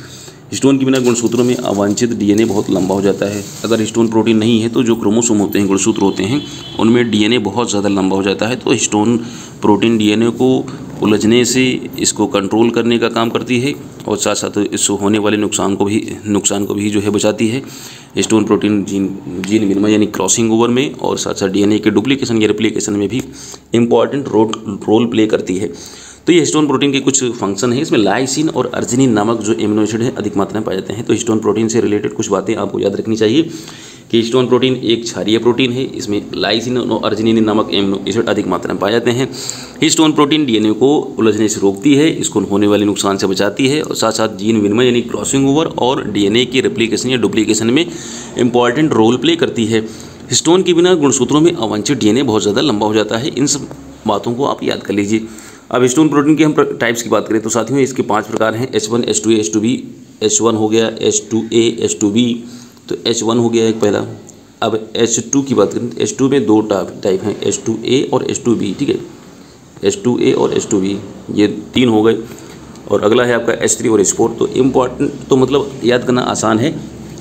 हिस्टोन के बिना गुणसूत्रों में अवांछित डीएनए बहुत लंबा हो जाता है। अगर हिस्टोन प्रोटीन नहीं है तो जो क्रोमोसोम होते हैं, गुणसूत्र होते हैं, उनमें डीएनए बहुत ज़्यादा लंबा हो जाता है। तो हिस्टोन प्रोटीन डीएनए को उलझने से इसको कंट्रोल करने का काम करती है और साथ साथ इससे होने वाले नुकसान को भी जो है बचाती है। हिस्टोन प्रोटीन जीन विनिमय यानी क्रॉसिंग ओवर में और साथ साथ डीएनए के डुप्लीकेशन या रेप्लिकेशन में भी इम्पॉर्टेंट रोल प्ले करती है। तो ये हिस्टोन प्रोटीन के कुछ फंक्शन है। इसमें लाइसिन और अर्जिनिन नामक जो एमिनो एसिड है अधिक मात्रा में पाए जाते हैं। तो हिस्टोन प्रोटीन से रिलेटेड कुछ बातें आपको याद रखनी चाहिए कि हिस्टोन प्रोटीन एक क्षारीय प्रोटीन है। इसमें लाइसिन और अर्जिनिन नामक एमिनो एसिड अधिक मात्रा में पाए जाते हैं। हिस्टोन प्रोटीन डीएनए को उलझने से रोकती है, इसको होने वाले नुकसान से बचाती है और साथ साथ जीन विनिमय यानी क्रॉसिंग ओवर और डीएनए की रेप्लिकेशन या डुप्लीकेशन में इंपॉर्टेंट रोल प्ले करती है। हिस्टोन के बिना गुणसूत्रों में अवांछित डीएनए बहुत ज़्यादा लंबा हो जाता है। इन सब बातों को आप याद कर लीजिए। अब हिस्टोन प्रोटीन के हम टाइप्स की बात करें तो साथियों इसके 5 प्रकार हैं। H1, H2A, H2B, H1 हो गया, H2A, H2B, तो H1 हो गया एक पहला। अब H2 की बात करें तो H2 में 2 टाइप हैं, H2A और H2B, ठीक है। H2A और H2B ये 3 हो गए। और अगला है आपका H3 और H4। तो इम्पॉर्टेंट तो मतलब याद करना आसान है।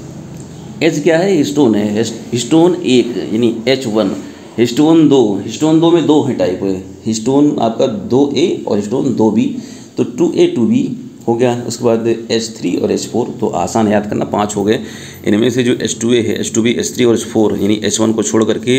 H क्या है? हिस्टोन है। हिस्टोन 1 यानी H1, हिस्टोन 2, हिस्टोन 2 में 2 है टाइप है। हिस्टोन आपका 2A और हिस्टोन 2B, तो 2A 2B हो गया। उसके बाद H3 और H4, तो आसान याद करना 5 हो गए। इनमें से जो H2A है, H2B, H3 और H4 यानी H1 को छोड़ करके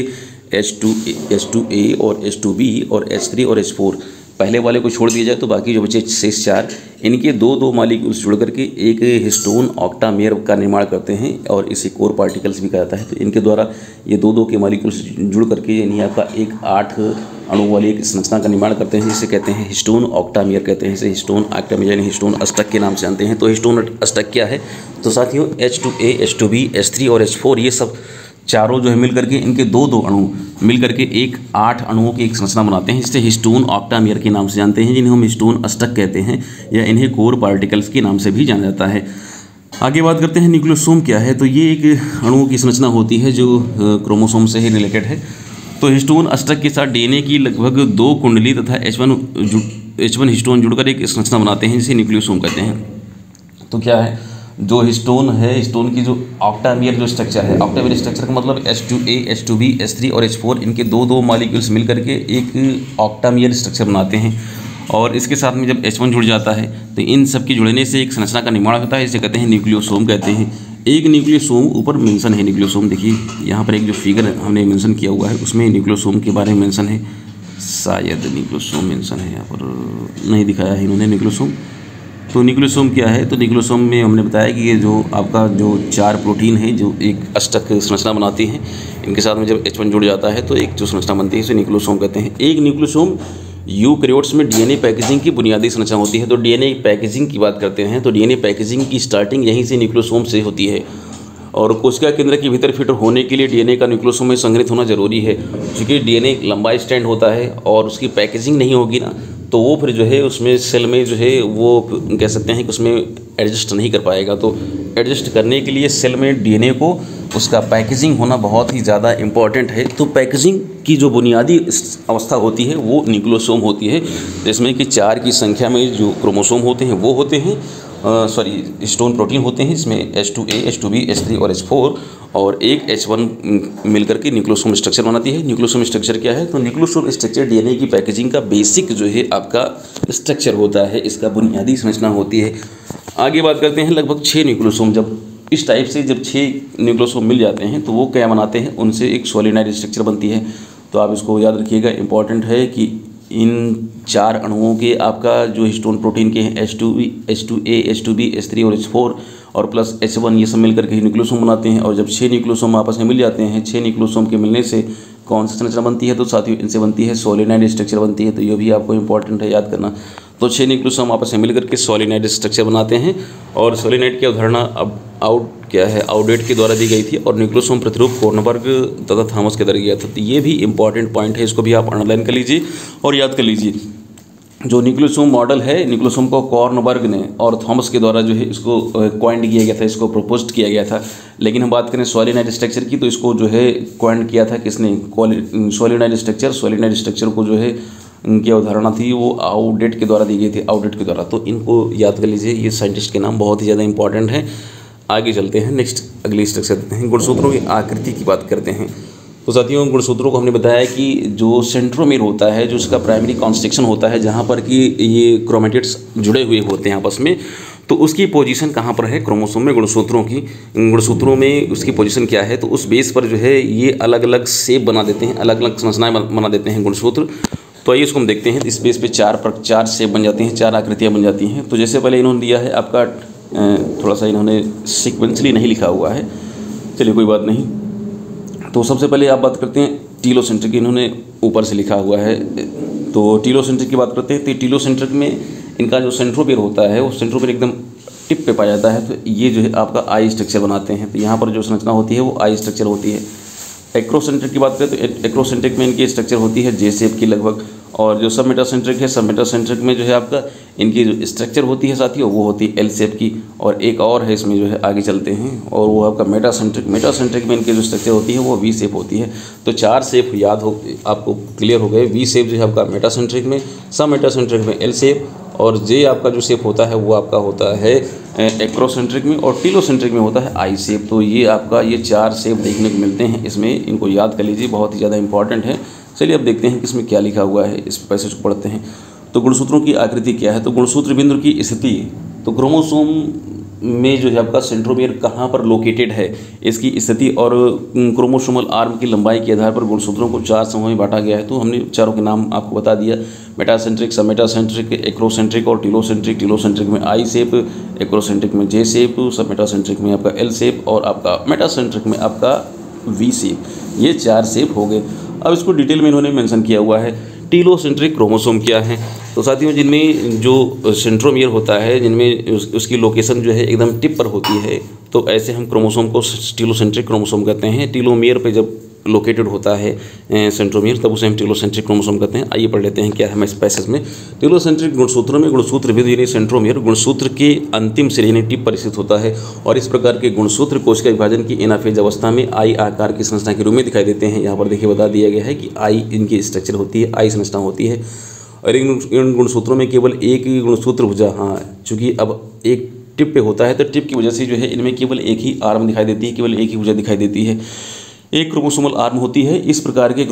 H2A और H2B और H3 और H4 पहले वाले को छोड़ दिया जाए तो बाकी जो बचे शेष 4 इनके 2-2 मॉलिक्यूल्स जुड़ करके एक हिस्टोन ऑक्टामेयर का निर्माण करते हैं और इसे कोर पार्टिकल्स भी कहा जाता है। तो इनके द्वारा ये 2-2 के मॉलिक्यूल्स जुड़ करके यानी आपका एक 8 अणु वाली एक संरचना का निर्माण करते हैं, जिसे कहते हैं हिस्टोन ऑक्टामेयर कहते हैं। इसे हिस्टोन ऑक्टामेयर यानी हिस्टोन अष्टक के नाम से जानते हैं। तो हिस्टोन अष्टक क्या है? तो साथियों H2A, H2B, H3 और H4 ये सब चारों जो है मिल करके इनके 2-2 अणु मिल करके एक 8 अणुओं की एक संरचना बनाते हैं, जिसे हिस्टोन ऑक्टामेयर के नाम से जानते हैं, जिन्हें हम हिस्टोन अष्टक कहते हैं या इन्हें कोर पार्टिकल्स के नाम से भी जाना जाता है। आगे बात करते हैं न्यूक्लियोसोम क्या है। तो ये एक अणुओं की संरचना होती है जो क्रोमोसोम से ही रिलेटेड है। तो हिस्टोन अष्टक के साथ डीएनए की लगभग 2 कुंडली तथा H1 हिस्टोन जुड़कर एक संरचना बनाते हैं, जिसे न्यूक्लियोसोम कहते हैं। तो क्या है जो हिस्टोन है, हिस्टोन की जो ऑक्टामेयर जो स्ट्रक्चर है, ऑक्टामेयर स्ट्रक्चर का मतलब H2A, H2B, H3 और H4 इनके 2-2 मॉलिक्यूल्स मिल करके एक ऑक्टामेयर स्ट्रक्चर बनाते हैं। और इसके साथ में जब H1 जुड़ जाता है तो इन सब के जुड़ने से एक संरचना का निर्माण होता है, इसे कहते हैं न्यूक्लियोसोम कहते हैं। एक न्यूक्लियोसोम ऊपर मेंशन है। न्यूक्लियोसोम देखिए यहाँ पर एक जो फिगर हमने मेंशन किया हुआ है उसमें न्यूक्लियोसोम के बारे में मेंशन है। शायद न्यूक्लियोसोम मेंशन है, यहाँ पर नहीं दिखाया है इन्होंने न्यूक्लियोसोम। तो न्यूक्लियोसोम क्या है? तो न्यूक्लियोसोम में हमने बताया कि ये जो आपका जो 4 प्रोटीन है जो एक अष्टक संरचना बनाती हैं, इनके साथ में जब H1 जुड़ जाता है तो एक जो संरचना बनती है इसे न्यूक्लियोसोम कहते हैं। एक न्यूक्लियोसोम यूकैरियोट्स में डीएनए पैकेजिंग की बुनियादी संरचना होती है। तो डीएनए पैकेजिंग की बात करते हैं तो डीएनए पैकेजिंग की स्टार्टिंग यहीं से न्यूक्लियोसोम से होती है और कोशिका केंद्र के भीतर फिट होने के लिए डीएनए का न्यूक्लियोसोम में संग्रहित होना जरूरी है, क्योंकि डीएनए लंबा स्टैंड होता है और उसकी पैकेजिंग नहीं होगी ना तो वो फिर जो है उसमें सेल में जो है वो कह सकते हैं कि उसमें एडजस्ट नहीं कर पाएगा। तो एडजस्ट करने के लिए सेल में डीएनए को उसका पैकेजिंग होना बहुत ही ज़्यादा इम्पॉर्टेंट है। तो पैकेजिंग की जो बुनियादी अवस्था होती है वो न्यूक्लियोसोम होती है, जिसमें कि 4 की संख्या में जो क्रोमोसोम होते हैं वो होते हैं हिस्टोन प्रोटीन होते हैं। इसमें H2A, H2B, H3 और H4 और एक H1 मिलकर के न्यूक्लियोसोम स्ट्रक्चर बनाती है। न्यूक्लियोसोम स्ट्रक्चर क्या है? तो न्यूक्लियोसोम स्ट्रक्चर डीएनए की पैकेजिंग का बेसिक जो है आपका स्ट्रक्चर होता है, इसका बुनियादी संरचना होती है। आगे बात करते हैं लगभग 6 न्यूक्लियोसोम। जब इस टाइप से जब 6 न्यूक्लियोसोम मिल जाते हैं तो वो क्या बनाते हैं? उनसे एक सोलिनाइड स्ट्रक्चर बनती है। तो आप इसको याद रखिएगा, इंपॉर्टेंट है कि इन 4 अणुओं के आपका जो हिस्टोन प्रोटीन के हैं H2A, H2B, H3 और H4 और प्लस H1 ये सब मिलकर के न्यूक्लियोसोम बनाते हैं। और जब 6 न्यूक्लियोसोम आपस में मिल जाते हैं, 6 न्यूक्लियोसोम के मिलने से कौन सी संरचना बनती है? तो साथियों इनसे बनती है सोलिनाइड स्ट्रक्चर बनती है। तो ये भी आपको इंपॉर्टेंट है याद करना। तो 6 न्यूक्लियोसोम आपस में मिलकर के सोलिनाइड स्ट्रक्चर बनाते हैं और सोलिनाइड की अवधारणा अब आउडेट के द्वारा दी गई थी और न्यूक्लियोसोम प्रतिरूप कॉर्नबर्ग तथा थॉमस के द्वारा दिया था। तो ये भी इंपॉर्टेंट पॉइंट है, इसको भी आप अंडरलाइन कर लीजिए और याद कर लीजिए। जो न्यूक्लियोसोम मॉडल है, न्यूक्लियोसोम को कॉर्नबर्ग ने और थॉमस के द्वारा जो है इसको क्वाइंड किया गया था, इसको प्रपोज किया गया था। लेकिन हम बात करें सोलिनाइड स्ट्रक्चर की तो इसको जो है क्वाइंड किया था किसने? सोलिनाइड स्ट्रक्चर को जो है की अवधारणा थी वो आउडेट के द्वारा दी गई थी, आउडेट के द्वारा। तो इनको याद कर लीजिए, ये साइंटिस्ट के नाम बहुत ही ज़्यादा इंपॉर्टेंट है। आगे चलते हैं, नेक्स्ट अगली स्ट्रक्चर देते हैं, गुणसूत्रों की आकृति की बात करते हैं। तो साथियों, गुणसूत्रों को हमने बताया कि जो सेंट्रोमीर होता है, जो इसका प्राइमरी कॉन्स्ट्रिक्शन होता है, जहाँ पर कि ये क्रोमेटिड्स जुड़े हुए होते हैं आपस में, तो उसकी पोजीशन कहाँ पर है क्रोमोसोम में, गुणसूत्रों में उसकी पोजीशन क्या है। तो उस बेस पर जो है ये अलग अलग शेप बना देते हैं, अलग अलग संरचनाएं बना देते हैं गुणसूत्र। तो आइए इसको हम देखते हैं। इस बेस पे चार शेप बन जाती हैं, 4 आकृतियाँ बन जाती हैं। तो जैसे पहले इन्होंने दिया है आपका, थोड़ा सा इन्होंने सीक्वेंसली नहीं लिखा हुआ है, चलिए कोई बात नहीं। तो सबसे पहले आप बात करते हैं टीलोसेंट्रिक, इन्होंने ऊपर से लिखा हुआ है। तो टीलोसेंट्रिक की बात करते हैं। तो टीलोसेंट्रिक में इनका जो सेंट्रोमियर होता है वो सेंट्रोमियर एकदम टिप पे पाया जाता है। तो ये जो है आपका आई स्ट्रक्चर बनाते हैं। तो यहाँ पर जो संरचना होती है वो आई स्ट्रक्चर होती है। एक्रोसेंट्रिक की बात करें तो एक्रोसेंट्रिक में इनकी स्ट्रक्चर होती है जे शेप की लगभग। और जो सब मेटासेंट्रिक है, सब मेटासेंट्रिक में जो है आपका इनकी जो स्ट्रक्चर होती है साथियों वो होती है एल शेप की। और एक और है इसमें जो है, आगे चलते हैं, और वो आपका मेटासेंट्रिक में इनकी जो स्ट्रक्चर होती है वो वी शेप होती है। तो 4 शेप याद हो, आपको क्लियर हो गए। वी शेप जो है आपका मेटासेंट्रिक में, सब मेटासेंट्रिक में एल शेप, और जे आपका जो शेप होता है वो आपका होता है एक्रोसेंट्रिक में, और टीलोसेंट्रिक में होता है आई शेप। तो ये आपका ये 4 शेप देखने को मिलते हैं इसमें, इनको याद कर लीजिए, बहुत ही ज़्यादा इंपॉर्टेंट है। चलिए अब देखते हैं कि इसमें क्या लिखा हुआ है, इस पैसेज को पढ़ते हैं। तो गुणसूत्रों की आकृति क्या है। तो गुणसूत्र बिंदु की स्थिति, तो क्रोमोसोम में जो है आपका सेंट्रोमियर कहाँ पर लोकेटेड है इसकी स्थिति, और क्रोमोसोमल आर्म की लंबाई के आधार पर गुणसूत्रों को 4 समूह में बांटा गया है। तो हमने चारों के नाम आपको बता दिया, मेटासेंट्रिक, सब मेटासेंट्रिक, एक्रोसेंट्रिक और टीलोसेंट्रिक। टीलोसेंट्रिक में आई शेप, एक्रोसेंट्रिक में जे शेप, सब मेटासेंट्रिक में आपका एल शेप, और आपका मेटासेंट्रिक में आपका वी शेप। ये 4 शेप हो गए। अब इसको डिटेल में इन्होंने मेंशन किया हुआ है। टीलोसेंट्रिक क्रोमोसोम क्या है। तो साथियों, जिनमें जो सेंट्रोमियर होता है, जिनमें उसकी लोकेशन जो है एकदम टिप पर होती है, तो ऐसे हम क्रोमोसोम को टीलोसेंट्रिक क्रोमोसोम कहते हैं। टीलोमियर पे जब लोकेटेड होता है सेंट्रोमियर, तब उसे हम टीलोसेंट्रिक क्रोमोसोम कहते हैं। आइए पढ़ लेते हैं क्या है इस पैसेज में। टीलोसेंट्रिक गुणसूत्रों में गुणसूत्र बिंदु यानी सेंट्रोमियर गुणसूत्र के अंतिम सिरे यानी टिप पर स्थित होता है, और इस प्रकार के गुणसूत्र कोशिका विभाजन की एनाफेज अवस्था में आई आकार की संरचना के रूप में दिखाई देते हैं। यहाँ पर देखिए बता दिया गया है कि आई इनकी स्ट्रक्चर होती है, आई संरचना होती है। और इन गुणसूत्रों में केवल एक ही गुणसूत्र भुजा, चूँकि अब एक टिप पे होता है तो टिप की वजह से जो है इनमें केवल एक ही आर्म दिखाई देती है, केवल एक ही भुजा दिखाई देती है, एक क्रोमोसोमल आर्म होती है। इस प्रकार के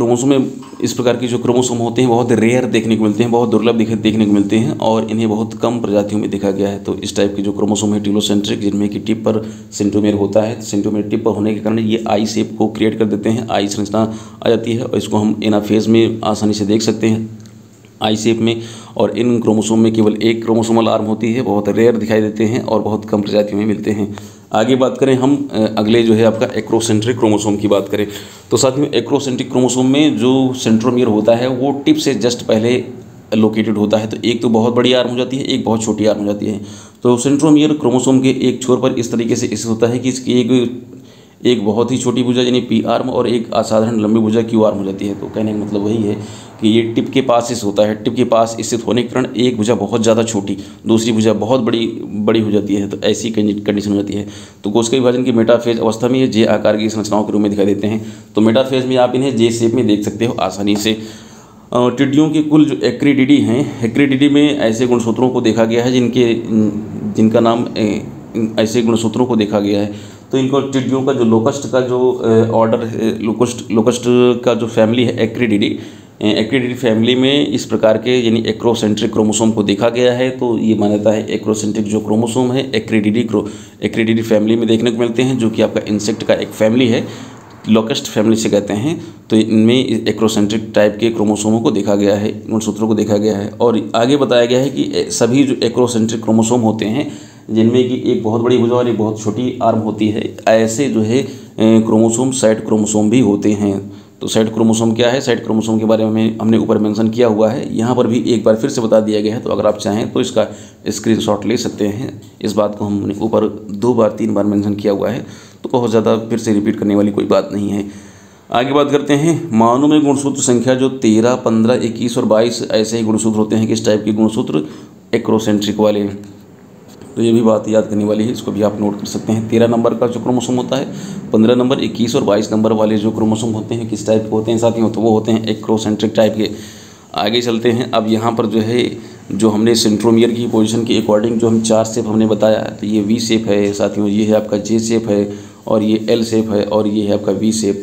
जो क्रोमोसोम होते हैं बहुत रेयर देखने को मिलते हैं, बहुत दुर्लभ देखने को मिलते हैं, और इन्हें बहुत कम प्रजातियों में देखा गया है। तो इस टाइप के जो क्रोमोसोम है टीलोसेंट्रिक, जिनमें कि टिप पर सेंट्रोमियर होता है, सेंट्रोमियर टिप पर होने के कारण ये आई शेप को क्रिएट कर देते हैं, आई संरचना आ जाती है, और इसको हम एनाफेज में आसानी से देख सकते हैं आई शेप में। और इन क्रोमोसोम में केवल एक क्रोमोसोमल आर्म होती है, बहुत रेयर दिखाई देते हैं और बहुत कम प्रजातियों में मिलते हैं। आगे बात करें हम अगले जो है आपका एक्रोसेंट्रिक क्रोमोसोम की बात करें, तो साथ में एक्रोसेंट्रिक क्रोमोसोम में जो सेंट्रोमियर होता है वो टिप से जस्ट पहले लोकेटेड होता है। तो एक तो बहुत बड़ी आर्म हो जाती है, एक बहुत छोटी आर्म हो जाती है। तो सेंट्रोमियर क्रोमोसोम के एक छोर पर इस तरीके से स्थित होता है कि इसकी एक बहुत ही छोटी भुजा यानी पी आर्म और एक असाधारण लंबी भुजा क्यू आर्म हो जाती है। तो कहने का मतलब वही है कि ये टिप के पास स्थित होता है, टिप के पास स्थित होने के कारण एक भुजा बहुत ज़्यादा छोटी, दूसरी भुजा बहुत बड़ी हो जाती है। तो ऐसी कंडीशन हो जाती है। तो कोशिका विभाजन की मेटाफेज अवस्था में ये जे आकार की संरचनाओं के रूप में दिखाई देते हैं। तो मेटाफेज में आप इन्हें जे शेप में देख सकते हो आसानी से। टिड्डियों के कुल जो एक्रिडिडी हैं, एक्रिडिडी में ऐसे गुणसूत्रों को देखा गया है जिनका नाम ऐसे गुणसूत्रों को देखा गया है। तो इनको टिड्डियों का जो लोकस्ट का जो ऑर्डर है, लोकस्ट का जो फैमिली है एक्रिडिडी फैमिली में इस प्रकार के यानी एक्रोसेंट्रिक क्रोमोसोम को देखा गया है। तो ये मान्यता है एक्रोसेंट्रिक जो क्रोमोसोम है एक्रिडिडी फैमिली में देखने को मिलते हैं, जो कि आपका इंसेक्ट का एक फैमिली है, लोकस्ट फैमिली से कहते हैं। तो इनमें एक्रोसेंट्रिक टाइप के क्रोमोसोमों को देखा गया है, गुणसूत्रों को देखा गया है। और आगे बताया गया है कि सभी जो एक्रोसेंट्रिक क्रोमोसोम होते हैं जिनमें कि एक बहुत बड़ी भुजा और एक बहुत छोटी आर्म होती है, ऐसे जो है क्रोमोसोम साइड क्रोमोसोम भी होते हैं। तो साइड क्रोमोसोम क्या है, साइड क्रोमोसोम के बारे में हमने ऊपर मेंशन किया हुआ है, यहाँ पर भी एक बार फिर से बता दिया गया है। तो अगर आप चाहें तो इसका स्क्रीनशॉट ले सकते हैं। इस बात को हमने ऊपर 2 बार 3 बार मेंशन किया हुआ है, तो बहुत ज़्यादा फिर से रिपीट करने वाली कोई बात नहीं है। आगे बात करते हैं मानव में गुणसूत्र संख्या जो 13, 15, 21 और 22 ऐसे ही गुणसूत्र होते हैं। किस टाइप के गुणसूत्र, एक्रोसेंट्रिक वाले। तो ये भी बात याद करने वाली है, इसको भी आप नोट कर सकते हैं। 13 नंबर का जो क्रोमोसोम होता है, 15 नंबर, 21 और 22 नंबर वाले जो क्रोमोसोम होते हैं किस टाइप के होते हैं साथियों, तो वो होते हैं एक्रोसेंट्रिक टाइप के। आगे चलते हैं। अब यहाँ पर जो है जो हमने सेंट्रोमियर की पोजीशन के अकॉर्डिंग जो हम 4 शेप हमने बताया, तो ये वी शेप है साथियों, ये है आपका जे शेप है, और ये एल शेप है, और ये है आपका वी शेप।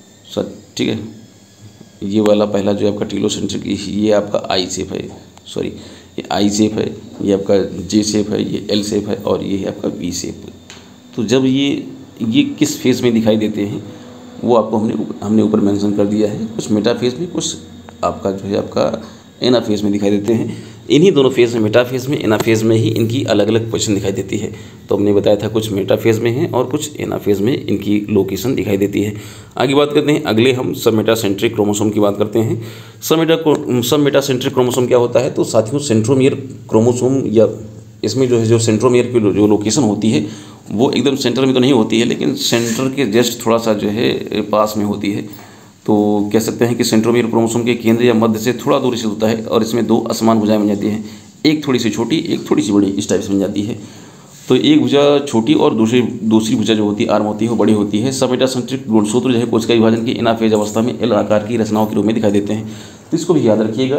ठीक है, ये वाला पहला जो है आपका टीलोसेंट्रिक, ये आपका आई शेप है, सॉरी ये आई शेप है, ये आपका जे शेप है, ये एल शेप है, और ये है आपका वी शेप। तो जब ये किस फेज़ में दिखाई देते हैं वो आपको हमने ऊपर मेंशन कर दिया है। कुछ मेटा फेज़ में, कुछ आपका जो है आपका एना फेज़ में दिखाई देते हैं। इन्हीं दोनों फेज़ में, मेटा फेज़ में, एना फेज़ में ही इनकी अलग अलग पोजीशन दिखाई देती है। तो हमने बताया था कुछ मेटा फेज़ में है और कुछ एना फेज़ में इनकी लोकेशन दिखाई देती है। आगे बात करते हैं, अगले हम सब मेटासेंट्रिक क्रोमोसोम की बात करते हैं। सब मेटासेंट्रिक क्रोमोसोम क्या होता है? तो साथियों सेंट्रोमियर क्रोमोसोम, या इसमें जो है जो सेंट्रोमियर की जो लोकेशन होती है वो एकदम सेंटर में तो नहीं होती है, लेकिन सेंटर के जस्ट थोड़ा सा जो है पास में होती है। तो कह सकते हैं कि सेंट्रोमियर क्रोमोसोम के केंद्र या मध्य से थोड़ा दूर स्थित होता है, और इसमें 2 असमान भुजाएं बन जाती हैं, एक थोड़ी सी छोटी, एक थोड़ी सी बड़ी, इस टाइप से बन जाती है। तो एक भुजा छोटी और दूसरी भुजा जो होती है, आर्म होती है, वो बड़ी होती है। सब मेटासेंट्रिक गुणसूत्र जो है कोशिका विभाजन की एनाफेज अवस्था में एल आकार की रचनाओं के रूप में दिखाई देते हैं। तो इसको भी याद रखिएगा।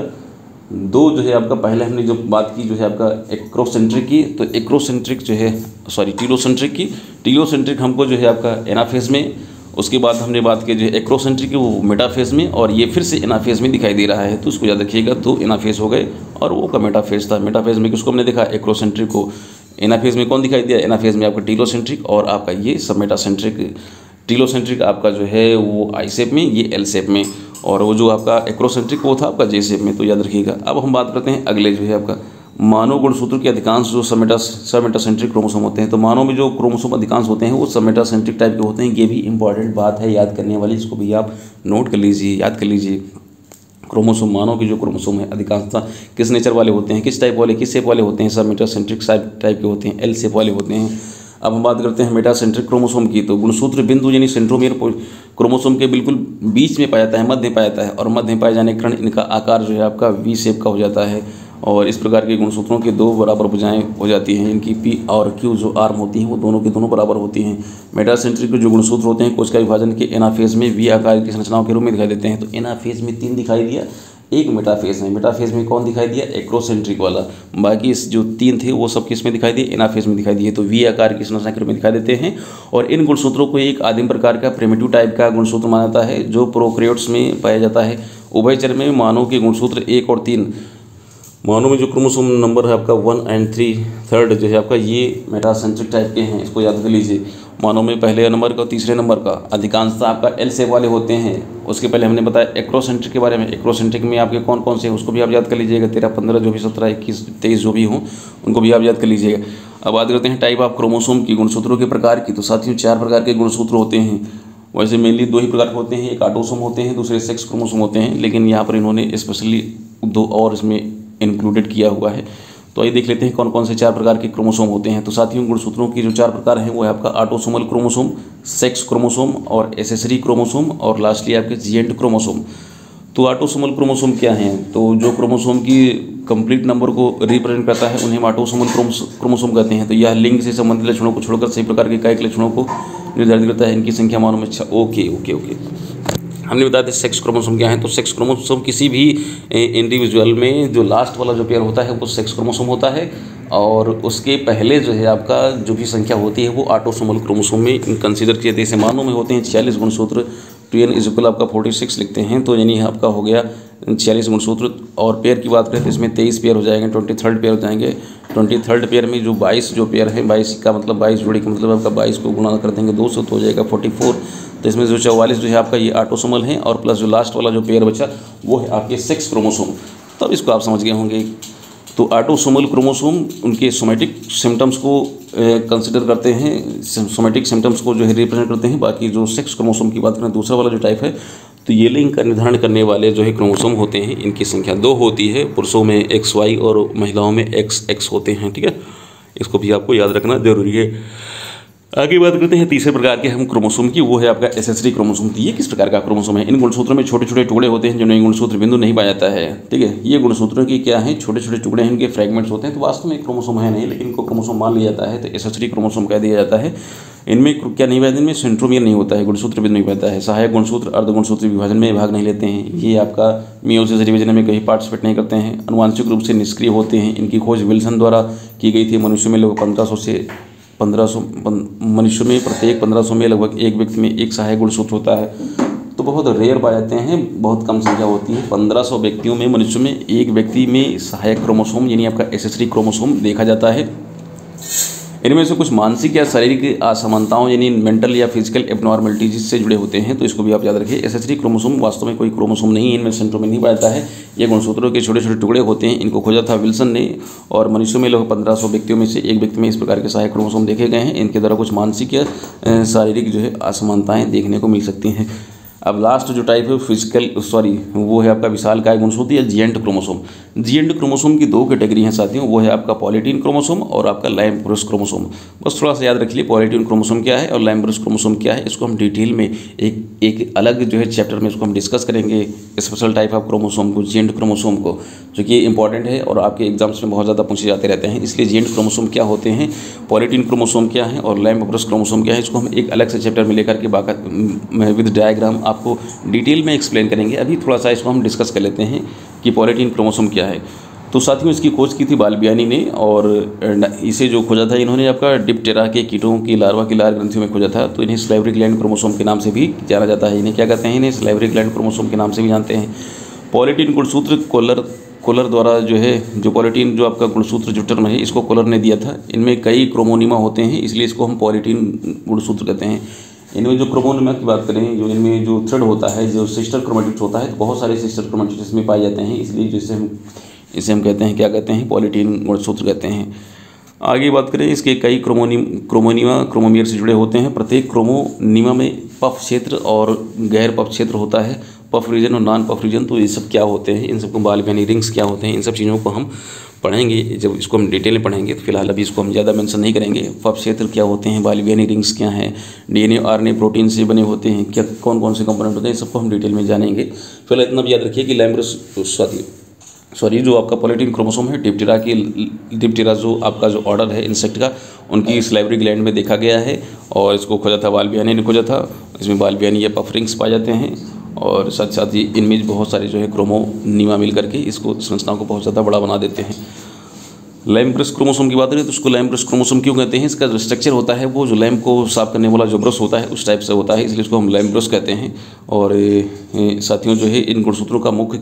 2 जो है आपका, पहले हमने जो बात की जो है आपका एक्रोसेंट्रिक की, तो एक्रोसेंट्रिक जो है सॉरी टीलोसेंट्रिक की, टीलोसेंट्रिक हमको जो है आपका एनाफेज में, उसके बाद हमने बात की जो है एक्रोसेंट्रिक की वो मेटाफेज में, और ये फिर से एनाफेज में दिखाई दे रहा है। तो उसको याद रखिएगा, 2 एनाफेज हो गए और वो का मेटाफेज था। मेटाफेज में किसको हमने देखा? एक्रोसेंट्रिक को। एनाफेज में कौन दिखाई दिया? एनाफेज में आपका टीलोसेंट्रिक, और आपका ये सब मेटासेंट्रिक। टीलोसेंट्रिक आपका जो है वो आई शेप में, ये एल शेप में, और वो जो आपका एक्रोसेंट्रिक वो था आपका जे शेप में। तो याद रखिएगा। अब हम बात करते हैं अगले जो है आपका मानव गुणसूत्र के अधिकांश जो सब मेटासेंट्रिक क्रोमोसोम होते हैं। तो मानव में जो क्रोमोसोम अधिकांश होते हैं वो सब मेटासेंट्रिक टाइप के होते हैं। ये भी इंपॉर्टेंट बात है याद करने वाली, इसको भी आप नोट कर लीजिए, याद कर लीजिए। क्रोमोसोम, मानव के जो क्रोमोसोम है अधिकांशतः किस नेचर वाले होते हैं, किस टाइप वाले, किस शेप वाले होते हैं? सब मेटासेंट्रिक टाइप के होते हैं, एल शेप वाले होते हैं। अब हम बात करते हैं मेटासेंट्रिक क्रोमोसोम की। तो गुणसूत्र बिंदु यानी सेंट्रोमियर क्रोमोसोम के बिल्कुल बीच में पाया जाता है, मध्य में पाया जाता है, और मध्य में पाए जाने के कारण इनका आकार जो है आपका वी शेप का हो जाता है। और इस प्रकार के गुणसूत्रों के 2 बराबर भुजाएं हो जाती हैं। इनकी पी और क्यू जो आर्म होती हैं वो दोनों के दोनों बराबर होती हैं। मेटासेंट्रिक के जो गुणसूत्र होते हैं कोशिका विभाजन के एनाफेज में वी आकार की संरचनाओं के रूप में दिखाई देते हैं। तो एनाफेज में 3 दिखाई दिया, एक मेटाफेज में। मेटाफेज में कौन दिखाई दिया? एक्रोसेंट्रिक वाला। बाकी जो 3 थे वो सब किस में दिखाई दिए? एनाफेज में दिखाई दिए। तो वी आकार की संरचना के रूप में दिखाई देते हैं। और इन गुणसूत्रों को एक आदिम प्रकार का प्रिमिटिव टाइप का गुणसूत्र माना जाता है जो प्रोकैरियोट्स में पाया जाता है। उभयचर में मानव के गुणसूत्र 1 और 3, मानव में जो क्रोमोसोम नंबर है आपका 1 और 3 जो है आपका, ये मेटासेंट्रिक टाइप के हैं, इसको याद कर लीजिए। मानव में पहले नंबर का और तीसरे नंबर का अधिकांशतः आपका एल शेप वाले होते हैं। उसके पहले हमने बताया एक्रोसेंट्रिक के बारे में। एक्रोसेंट्रिक में आपके कौन कौन से हैं उसको भी आप याद कर लीजिएगा। 13, 15 जो भी 17, 21, 23 जो भी हों उनको भी आप याद कर लीजिएगा। अब बात करते हैं टाइप ऑफ क्रोमोसोम की, गुणसूत्रों के प्रकार की। तो साथियों 4 प्रकार के गुणसूत्र होते हैं। वैसे मेनली 2 ही प्रकार के होते हैं, एक ऑटोसोम होते हैं, दूसरे सेक्स क्रोमोसोम होते हैं, लेकिन यहाँ पर इन्होंने स्पेशली 2 और इसमें इंक्लूडेड किया हुआ है। तो आइए देख लेते हैं कौन कौन से 4 प्रकार के क्रोमोसोम होते हैं। तो साथियों गुणसूत्रों की जो 4 प्रकार हैं वो है आपका ऑटोसोमल क्रोमोसोम, सेक्स क्रोमोसोम और एसेसरी क्रोमोसोम, और लास्टली आपके जीएंट क्रोमोसोम। तो ऑटोसोमल क्रोमोसोम क्या हैं? तो जो क्रोमोसोम की कंप्लीट नंबर को रिप्रेजेंट करता है उन्हें हम ऑटोसोमल क्रोमोसोम कहते हैं। तो यह लिंग से संबंधित लक्षणों को छोड़कर सभी प्रकार के कायिक लक्षणों को निर्धारित करता है। इनकी संख्या मानव में ओके हमने बताया था सेक्स क्रोमोसोम क्या है। तो सेक्स क्रोमोसोम किसी भी इंडिविजुअल में जो लास्ट वाला जो पेयर होता है वो सेक्स क्रोमोसोम होता है, और उसके पहले जो है आपका जो भी संख्या होती है वो ऑटोसोमल क्रोमोसोम में कंसीडर किए। जैसे मानव में होते हैं 46 गुणसूत्र, 2n = आपका 46 लिखते हैं। तो यानी आपका हो गया 46 गुणसूत्र। और पेयर की बात करें तो इसमें 23 पेयर हो जाएंगे, 23rd पेयर हो जाएंगे। 23rd पेयर में जो 22 जो पेयर है, 22 का मतलब 22 जोड़ी का मतलब आपका 22 को गुणा कर देंगे 200 तो हो जाएगा 44। तो इसमें जो 44 जो है आपका ये ऑटोसोमल है, और प्लस जो लास्ट वाला जो पेयर बचा वो है आपके सेक्स क्रोमोसोम। तब इसको आप समझ गए होंगे। तो ऑटोसोमल क्रोमोसोम उनके सोमेटिक सिम्टम्स को कंसिडर करते हैं, सोमेटिक सिम्टम्स को जो है रिप्रेजेंट करते हैं। बाकी जो सेक्स क्रोमोसोम की बात करें दूसरा वाला जो टाइप है, तो ये लिंग का निर्धारण करने वाले जो है क्रोमोसोम होते हैं, इनकी संख्या 2 होती है। पुरुषों में XY और महिलाओं में XX होते हैं। ठीक है, इसको भी आपको याद रखना जरूरी है। आगे बात करते हैं तीसरे प्रकार के हम क्रोमोसोम की, वो है आपका एसेसरी क्रोमोसोम। ये किस प्रकार का क्रोमोसोम है? इन गुणसूत्रों में छोटे छोटे टुकड़े होते हैं जिनमें गुणसूत्र बिंदु नहीं पाया जाता है। ठीक है, ये गुणसूत्रों की क्या है, छोटे छोटे टुकड़े हैं, इनके फ्रेगमेंट्स होते हैं। तो वास्तव में क्रोमोसोम है नहीं, लेकिन इनको क्रोमोसोम मान लिया जाता है, तो एसेसरी क्रोमोसोम कह दिया जाता है। इनमें क्या नहीं पाया, इनमें सेंट्रोमियर नहीं होता है, गुणसूत्र बिंदु नहीं पाता है। सहायक गुणसूत्र अर्ध गुणसूत्र विभाजन में भाग नहीं लेते हैं। ये आपका मियोसिस डिवीजन में कहीं पार्टिसिपेट नहीं करते हैं। आनुवांशिक रूप से निष्क्रिय होते हैं। इनकी खोज विल्सन द्वारा की गई थी। मनुष्य में लगभग 1500 मनुष्य में प्रत्येक 1500 में लगभग एक व्यक्ति में एक सहायक गुणसूत्र होता है। तो बहुत रेयर पाए जाते हैं, बहुत कम संख्या होती है। 1500 व्यक्तियों में मनुष्य में एक व्यक्ति में सहायक क्रोमोसोम यानी आपका एसेसरी क्रोमोसोम देखा जाता है। इनमें से कुछ मानसिक या शारीरिक असमानताओं यानी मेंटल या फिजिकल एबनॉर्मलिटीज से जुड़े होते हैं, तो इसको भी आप याद रखिए। एसेसरी क्रोमोसोम वास्तव में कोई क्रोमोसोम नहीं है, इनमें सेंट्रोमियर नहीं पाया जाता है। ये गुणसूत्रों के छोटे छोटे टुकड़े होते हैं। इनको खोजा था विल्सन ने, और मनुष्यों में लगभग 1500 व्यक्तियों में से एक व्यक्ति में इस प्रकार के सहायक क्रोमोसोम देखे गए हैं। इनके द्वारा कुछ मानसिक या शारीरिक जो है असमानताएँ देखने को मिल सकती हैं। अब लास्ट जो टाइप है वो है आपका विशालकाय गुणसूत्र या जिएंट क्रोमोसोम। जिएंट क्रोमोसोम की दो कैटेगरी हैं साथियों, वो है आपका पॉलीटीन क्रोमोसोम और आपका लैम्ब्रुस क्रोमोसोम। बस थोड़ा सा याद रख लिए पॉलीटीन क्रोमोसोम क्या है और लैम्ब्रुस क्रोमोसोम क्या है। इसको हम डिटेल में एक अलग जो है चैप्टर में इसको हम डिस्कस करेंगे, स्पेशल टाइप ऑफ क्रोमोसोम को, जिएंट क्रोमोसोम को, जो कि इंपॉर्टेंट है और आपके एग्जाम्स में बहुत ज़्यादा पूछे जाते रहते हैं। इसलिए जिएंट क्रोमोसोम क्या होते हैं, पॉलीटीन क्रोमोसोम क्या है और लैम्ब्रुस क्रोमोसोम क्या है, इसको हम एक अलग से चैप्टर में लेकर के बाकायदा विद डायग्राम आपको डिटेल में एक्सप्लेन करेंगे। अभी थोड़ा सा इसको हम डिस्कस कर लेते हैं कि पॉलीटीन क्रोमोसोम क्या है। तो साथियों इसकी खोज की थी बाल्बियानी ने, और इसे जो खोजा था इन्होंने आपका डिप्टेरा के कीटों की लार्वा की लार ग्रंथियों में खोजा था। तो इन्हें सलाइवरी ग्लैंड क्रोमोसोम के नाम से भी जाना जाता है। इन्हें क्या कहते हैं, इन्हें सलाइवरी ग्लैंड क्रोमोसोम के नाम से भी जानते हैं। पॉलीटीन गुणसूत्र कोलर द्वारा जो है, जो पॉलीटीन जो आपका गुणसूत्र जो टर्म है इसको कोलर ने दिया था। इनमें कई क्रोमोनिमा होते हैं, इसलिए इसको हम पॉलीटीन गुणसूत्र कहते हैं। इनमें जो क्रोमोनिमा की बात करें, जो इनमें जो थ्रेड होता है, जो सिस्टर क्रोमेटिड्स होता है, तो बहुत सारे सिस्टर क्रोमेटिड्स इसमें पाए जाते हैं। इसलिए इसे हम कहते हैं, क्या कहते हैं, पॉलीटीन गुणसूत्र कहते हैं। आगे बात करें, इसके कई क्रोमोनिमा क्रोमोमियर से जुड़े होते हैं। प्रत्येक क्रोमोनिमा में पफ क्षेत्र और गैर पफ क्षेत्र होता है, पफ रीजन और नॉन पफ रीजन। तो ये सब क्या होते हैं, इन सबको बाल्बियानी रिंग्स क्या होते हैं, इन सब चीज़ों को हम पढ़ेंगे जब इसको हम डिटेल में पढ़ेंगे। तो फिलहाल अभी इसको हम ज़्यादा मेंशन नहीं करेंगे। पफ क्षेत्र क्या होते हैं, बाल्बियानी रिंग्स क्या हैं, डीएनए आरएनए प्रोटीन से बने होते हैं, क्या कौन कौन से कंपोनेंट होते हैं, सबको हम डिटेल में जानेंगे। फिलहाल इतना भी याद रखिए कि जो आपका पॉलीटीन क्रोमोसोम है, डिप्टेरा जो आपका जो ऑर्डर है इंसेक्ट का, उनकी सलाइवरी ग्लैंड में देखा गया है और इसको खोजा था बाल्बियानी ने खोजा था। इसमें बाल्बियानी या पफ रिंग्स पाए जाते हैं और साथ साथ ही इनमें बहुत सारे जो है क्रोमोनिमा मिल करके इसको संरचना को बहुत ज़्यादा बड़ा बना देते हैं। लैम्ब्रस क्रोमोसोम की बात करें तो उसको लैम्ब्रस क्रोमोसोम क्यों कहते हैं, इसका जो स्ट्रक्चर होता है वो जो लैम्प को साफ करने वाला जो ब्रश होता है उस टाइप से होता है, इसलिए इसको हम लैम्ब्रस कहते हैं। और साथियों जो है इन गुणसूत्रों का मुख्य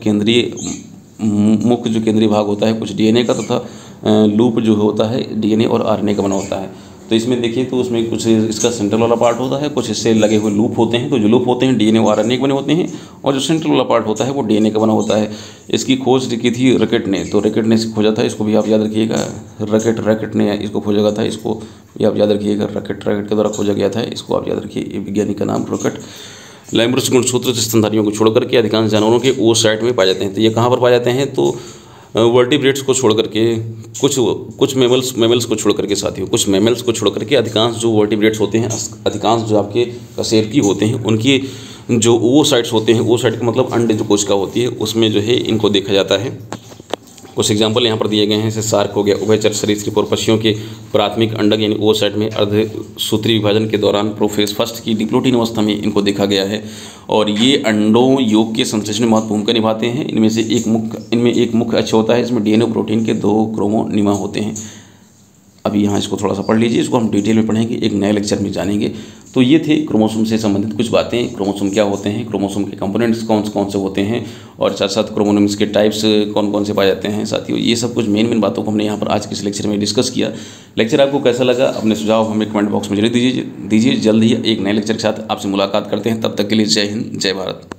जो केंद्रीय भाग होता है कुछ डीएनए का तथा लूप जो होता है डीएनए और आरएनए का बना होता है। तो इसमें देखिए तो उसमें कुछ इसका सेंट्रल वाला पार्ट होता है, कुछ इससे लगे हुए लूप होते हैं। तो जो लूप होते हैं डीएनए और आरएनए के बने होते हैं, और जो सेंट्रल वाला पार्ट होता है वो डीएनए का बना होता है। इसकी खोज की थी रकेट ने, तो रकेट ने खोजा था, इसको भी आप याद रखिएगा। रकेट ने इसको खोजा था, इसको भी आप याद रखिएगा। रकेट के द्वारा खोजा गया था, इसको आप याद रखिए। वैज्ञानिक का नाम रकेट। लैम्ब्रस गुणसूत्र स्तनधारियों को छोड़कर के अधिकांश जानवरों के ओ साइड में पाए जाते हैं। तो ये कहाँ पर पाए जाते हैं, तो वर्टिब्रेट्स को छोड़ करके, कुछ मेमल्स को छोड़ करके साथियों, कुछ मेमल्स को छोड़ करके अधिकांश जो वर्टिब्रेट्स होते हैं, अधिकांश जो आपके कशेरुकी होते हैं, उनकी जो ओ साइड्स होते हैं, ओ साइड का मतलब अंडे जो कोशिका होती है उसमें जो है इनको देखा जाता है। कुछ एग्जाम्पल यहाँ पर दिए गए हैं, जैसे सार्क हो गया, उभयचर सरीसृप और पक्षियों के प्राथमिक अंडक यानी ओ साइड में अर्धसूत्री विभाजन के दौरान प्रोफेज फर्स्ट की डिप्लोटिन अवस्था में इनको देखा गया है। और ये अंडों योग के संश्लेषण में महत्वपूर्ण भूमिका निभाते हैं। इनमें एक मुख्य अक्ष होता है, इसमें डीएनए प्रोटीन के 2 क्रोमोनिमा होते हैं। अभी यहाँ इसको थोड़ा सा पढ़ लीजिए, इसको हम डिटेल में पढ़ेंगे, एक नए लेक्चर में जानेंगे। तो ये थे क्रोमोसोम से संबंधित कुछ बातें। क्रोमोसोम क्या होते हैं, क्रोमोसोम के कंपोनेंट्स कौन से होते हैं, और साथ साथ क्रोमोसोम्स के टाइप्स कौन से पाए जाते हैं साथियों। ये सब कुछ मेन बातों को हमने यहाँ पर आज के इस लेक्चर में डिस्कस किया। लेक्चर आपको कैसा लगा, अपने सुझाव हमें कमेंट बॉक्स में जरूर दीजिए। जल्द ही एक नए लेक्चर के साथ आपसे मुलाकात करते हैं। तब तक के लिए जय हिंद, जय भारत।